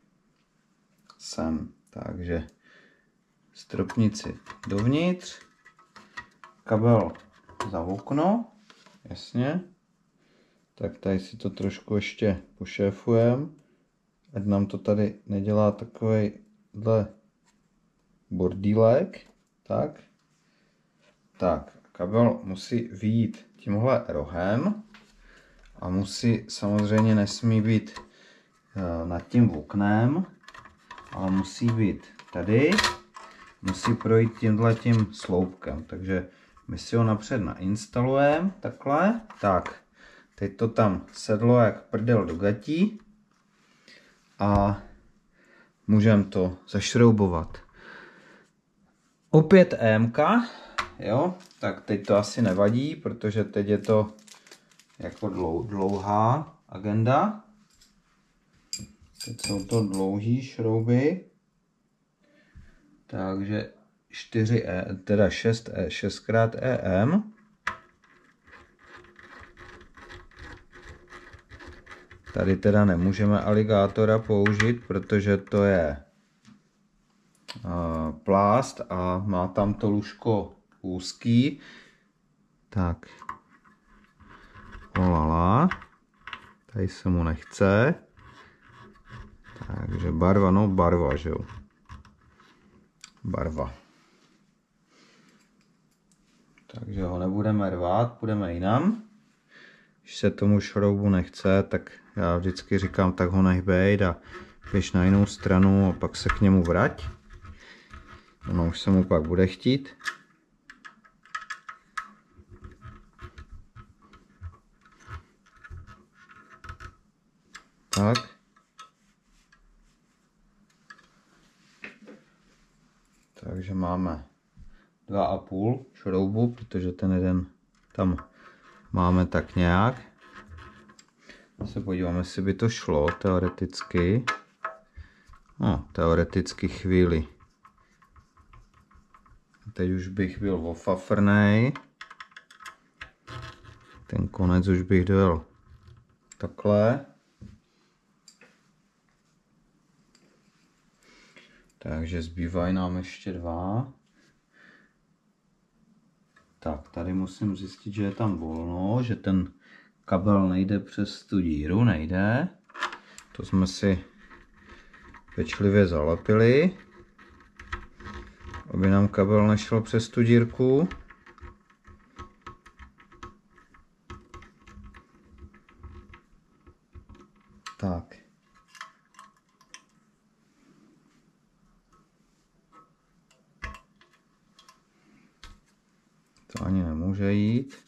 Sem. Takže stropnici dovnitř. Kabel za okno. Jasně. Tak tady si to trošku ještě pošéfujem. Ať nám to tady nedělá takovejhle bordílek. Tak. Tak, kabel musí vyjít tímhle rohem a musí, samozřejmě nesmí být nad tím oknem, ale musí být tady, musí projít tímhle tím sloupkem, takže my si ho napřed nainstalujeme, takhle, tak, teď to tam sedlo jak prdel do gatí a můžeme to zašroubovat. Opět émka. Jo, tak teď to asi nevadí, protože teď je to jako dlouhá agenda. Teď jsou to dlouhé šrouby. Takže čtyři E, teda šest E, šestkrát E M. Tady teda nemůžeme aligátora použít, protože to je uh, plást a má tam to lůžko úzký. Tak. Olala. Tady se mu nechce. Takže barva, no barva, že jo. Barva. Takže ho nebudeme rvát, půjdeme jinam. Když se tomu šroubu nechce, tak já vždycky říkám, tak ho nech bejt a běž na jinou stranu a pak se k němu vrať. Ono už se mu pak bude chtít. Tak. takže máme dva a půl šroubu, protože ten jeden tam máme tak nějak. Se podíváme, jestli by to šlo teoreticky. No, teoreticky chvíli. Teď už bych byl ofafrnej. Ten konec už bych dojel takhle. Takže zbývají nám ještě dva. Tak, tady musím zjistit, že je tam volno, že ten kabel nejde přes tu díru, nejde. To jsme si pečlivě zalepili, aby nám kabel nešel přes tu dírku. Tak. To ani nemůže jít.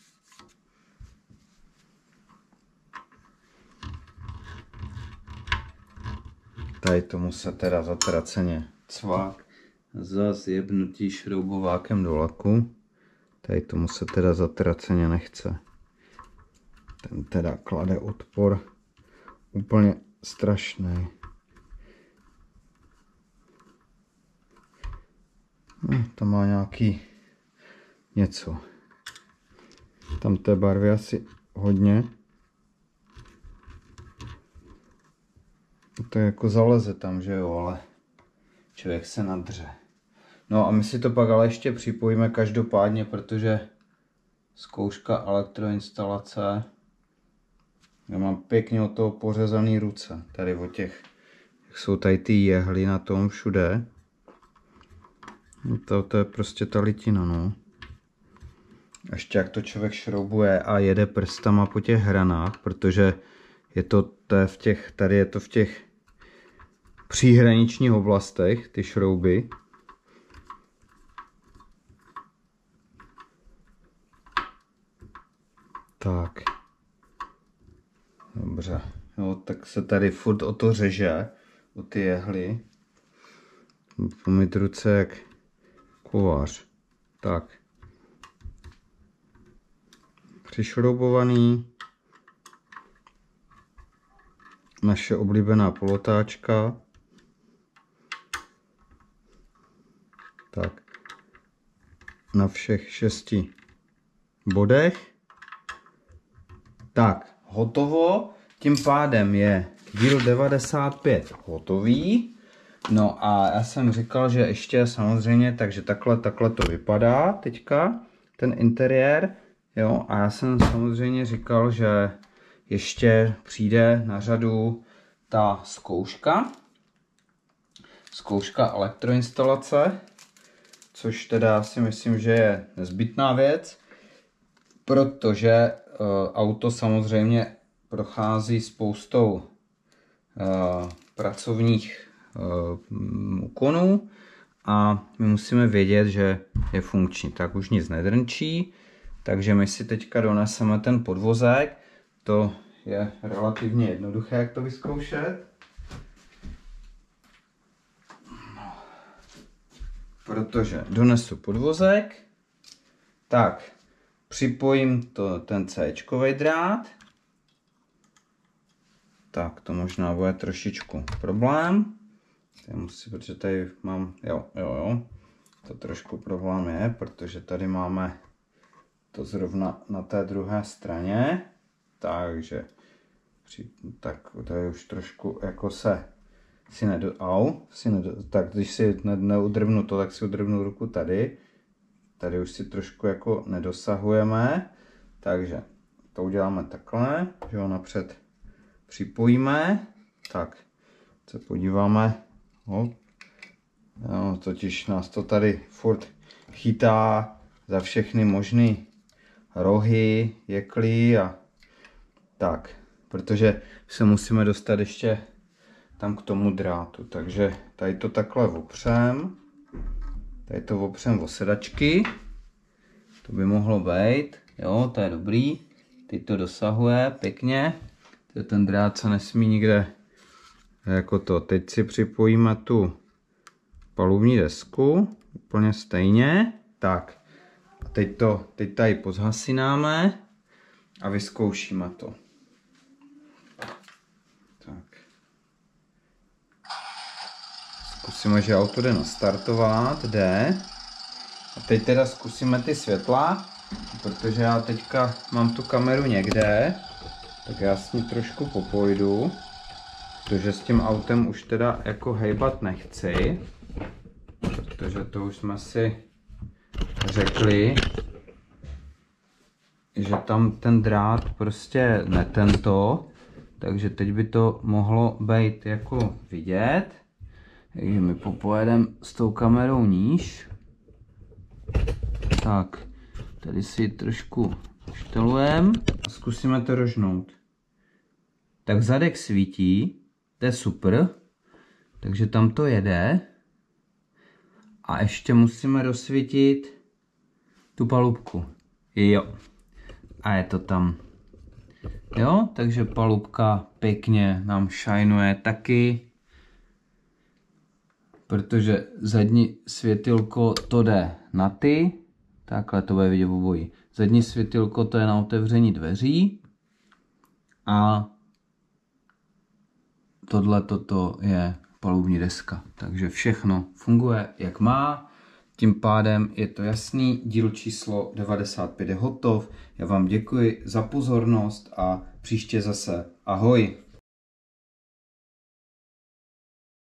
Tady tomu se teda zatraceně cvák za zjebnutí šroubovákem do laku. Tady tomu se teda zatraceně nechce. Ten teda klade odpor úplně strašný. No, tam má nějaký něco. Tam té barvy asi hodně. To je jako zaleze tam, že jo, ale člověk se nadře. No a my si to pak ale ještě připojíme každopádně, protože zkouška elektroinstalace. Já mám pěkně od toho pořezaný ruce. Tady od těch, jak jsou tady ty jehly na tom všude. To, to je prostě ta litina, no. Ještě jak to člověk šroubuje a jede prstama po těch hranách, protože je to, to je v těch, tady je to v těch příhraničních oblastech, ty šrouby. Tak. Dobře. Jo, tak se tady furt o to řeže, o ty jehly. Pomyt ruce jak kovář. Tak. Přišroubovaný. Naše oblíbená polotáčka. Tak. Na všech šesti bodech. Tak, hotovo. Tím pádem je díl devadesát pět hotový. No a já jsem říkal, že ještě samozřejmě, takže takhle, takhle to vypadá teďka, ten interiér. Jo, a já jsem samozřejmě říkal, že ještě přijde na řadu ta zkouška. Zkouška elektroinstalace, což teda si myslím, že je nezbytná věc, protože uh, auto samozřejmě prochází spoustou uh, pracovních uh, úkonů a my musíme vědět, že je funkční. Tak už nic nedrnčí, takže my si teďka doneseme ten podvozek. To je relativně jednoduché, jak to vyzkoušet. Protože donesu podvozek, tak připojím to, ten C-čkový drát. Tak to možná bude trošičku problém. Tady musím, protože tady mám, jo, jo, jo, to trošku problém je, protože tady máme to zrovna na té druhé straně. Takže tak to je už trošku jako se si nedo, au, si nedo, tak když si ne, neudrvnu to, tak si udrvnu ruku tady. Tady už si trošku jako nedosahujeme, takže to uděláme takhle, že ho napřed připojíme. Tak, se podíváme, hop. No, totiž nás to tady furt chytá za všechny možné rohy, jekly a tak, protože se musíme dostat ještě tam k tomu drátu, takže tady to takhle opřem, tady to opřem o sedačky, to by mohlo být, jo, to je dobrý, teď to dosahuje pěkně, ten drát se nesmí nikde jako to, teď si připojíme tu palubní desku, úplně stejně. Tak, a teď to, teď tady pozhasináme a vyzkoušíme to. Tak. Zkusíme, že auto jde nastartovat, jde. A teď teda zkusíme ty světla, protože já teďka mám tu kameru někde, tak já s ní trošku popojdu, protože s tím autem už teda jako hejbat nechci, protože to už jsme si řekli, že tam ten drát prostě netento, takže teď by to mohlo být jako vidět. Takže my popojedeme s tou kamerou níž. Tak, tady si ji trošku štelujeme a zkusíme to rožnout. Tak zadek svítí, to je super, takže tam to jede. A ještě musíme rozsvítit tu palubku. Jo. A je to tam. Jo, takže palubka pěkně nám šajnuje taky. Protože zadní světilko to jde na ty. Takhle to bude vidět v obojí. Zadní světilko to je na otevření dveří. A tohle toto je palubní deska. Takže všechno funguje jak má. Tím pádem je to jasný, díl číslo devadesát pět je hotov. Já vám děkuji za pozornost a příště zase ahoj.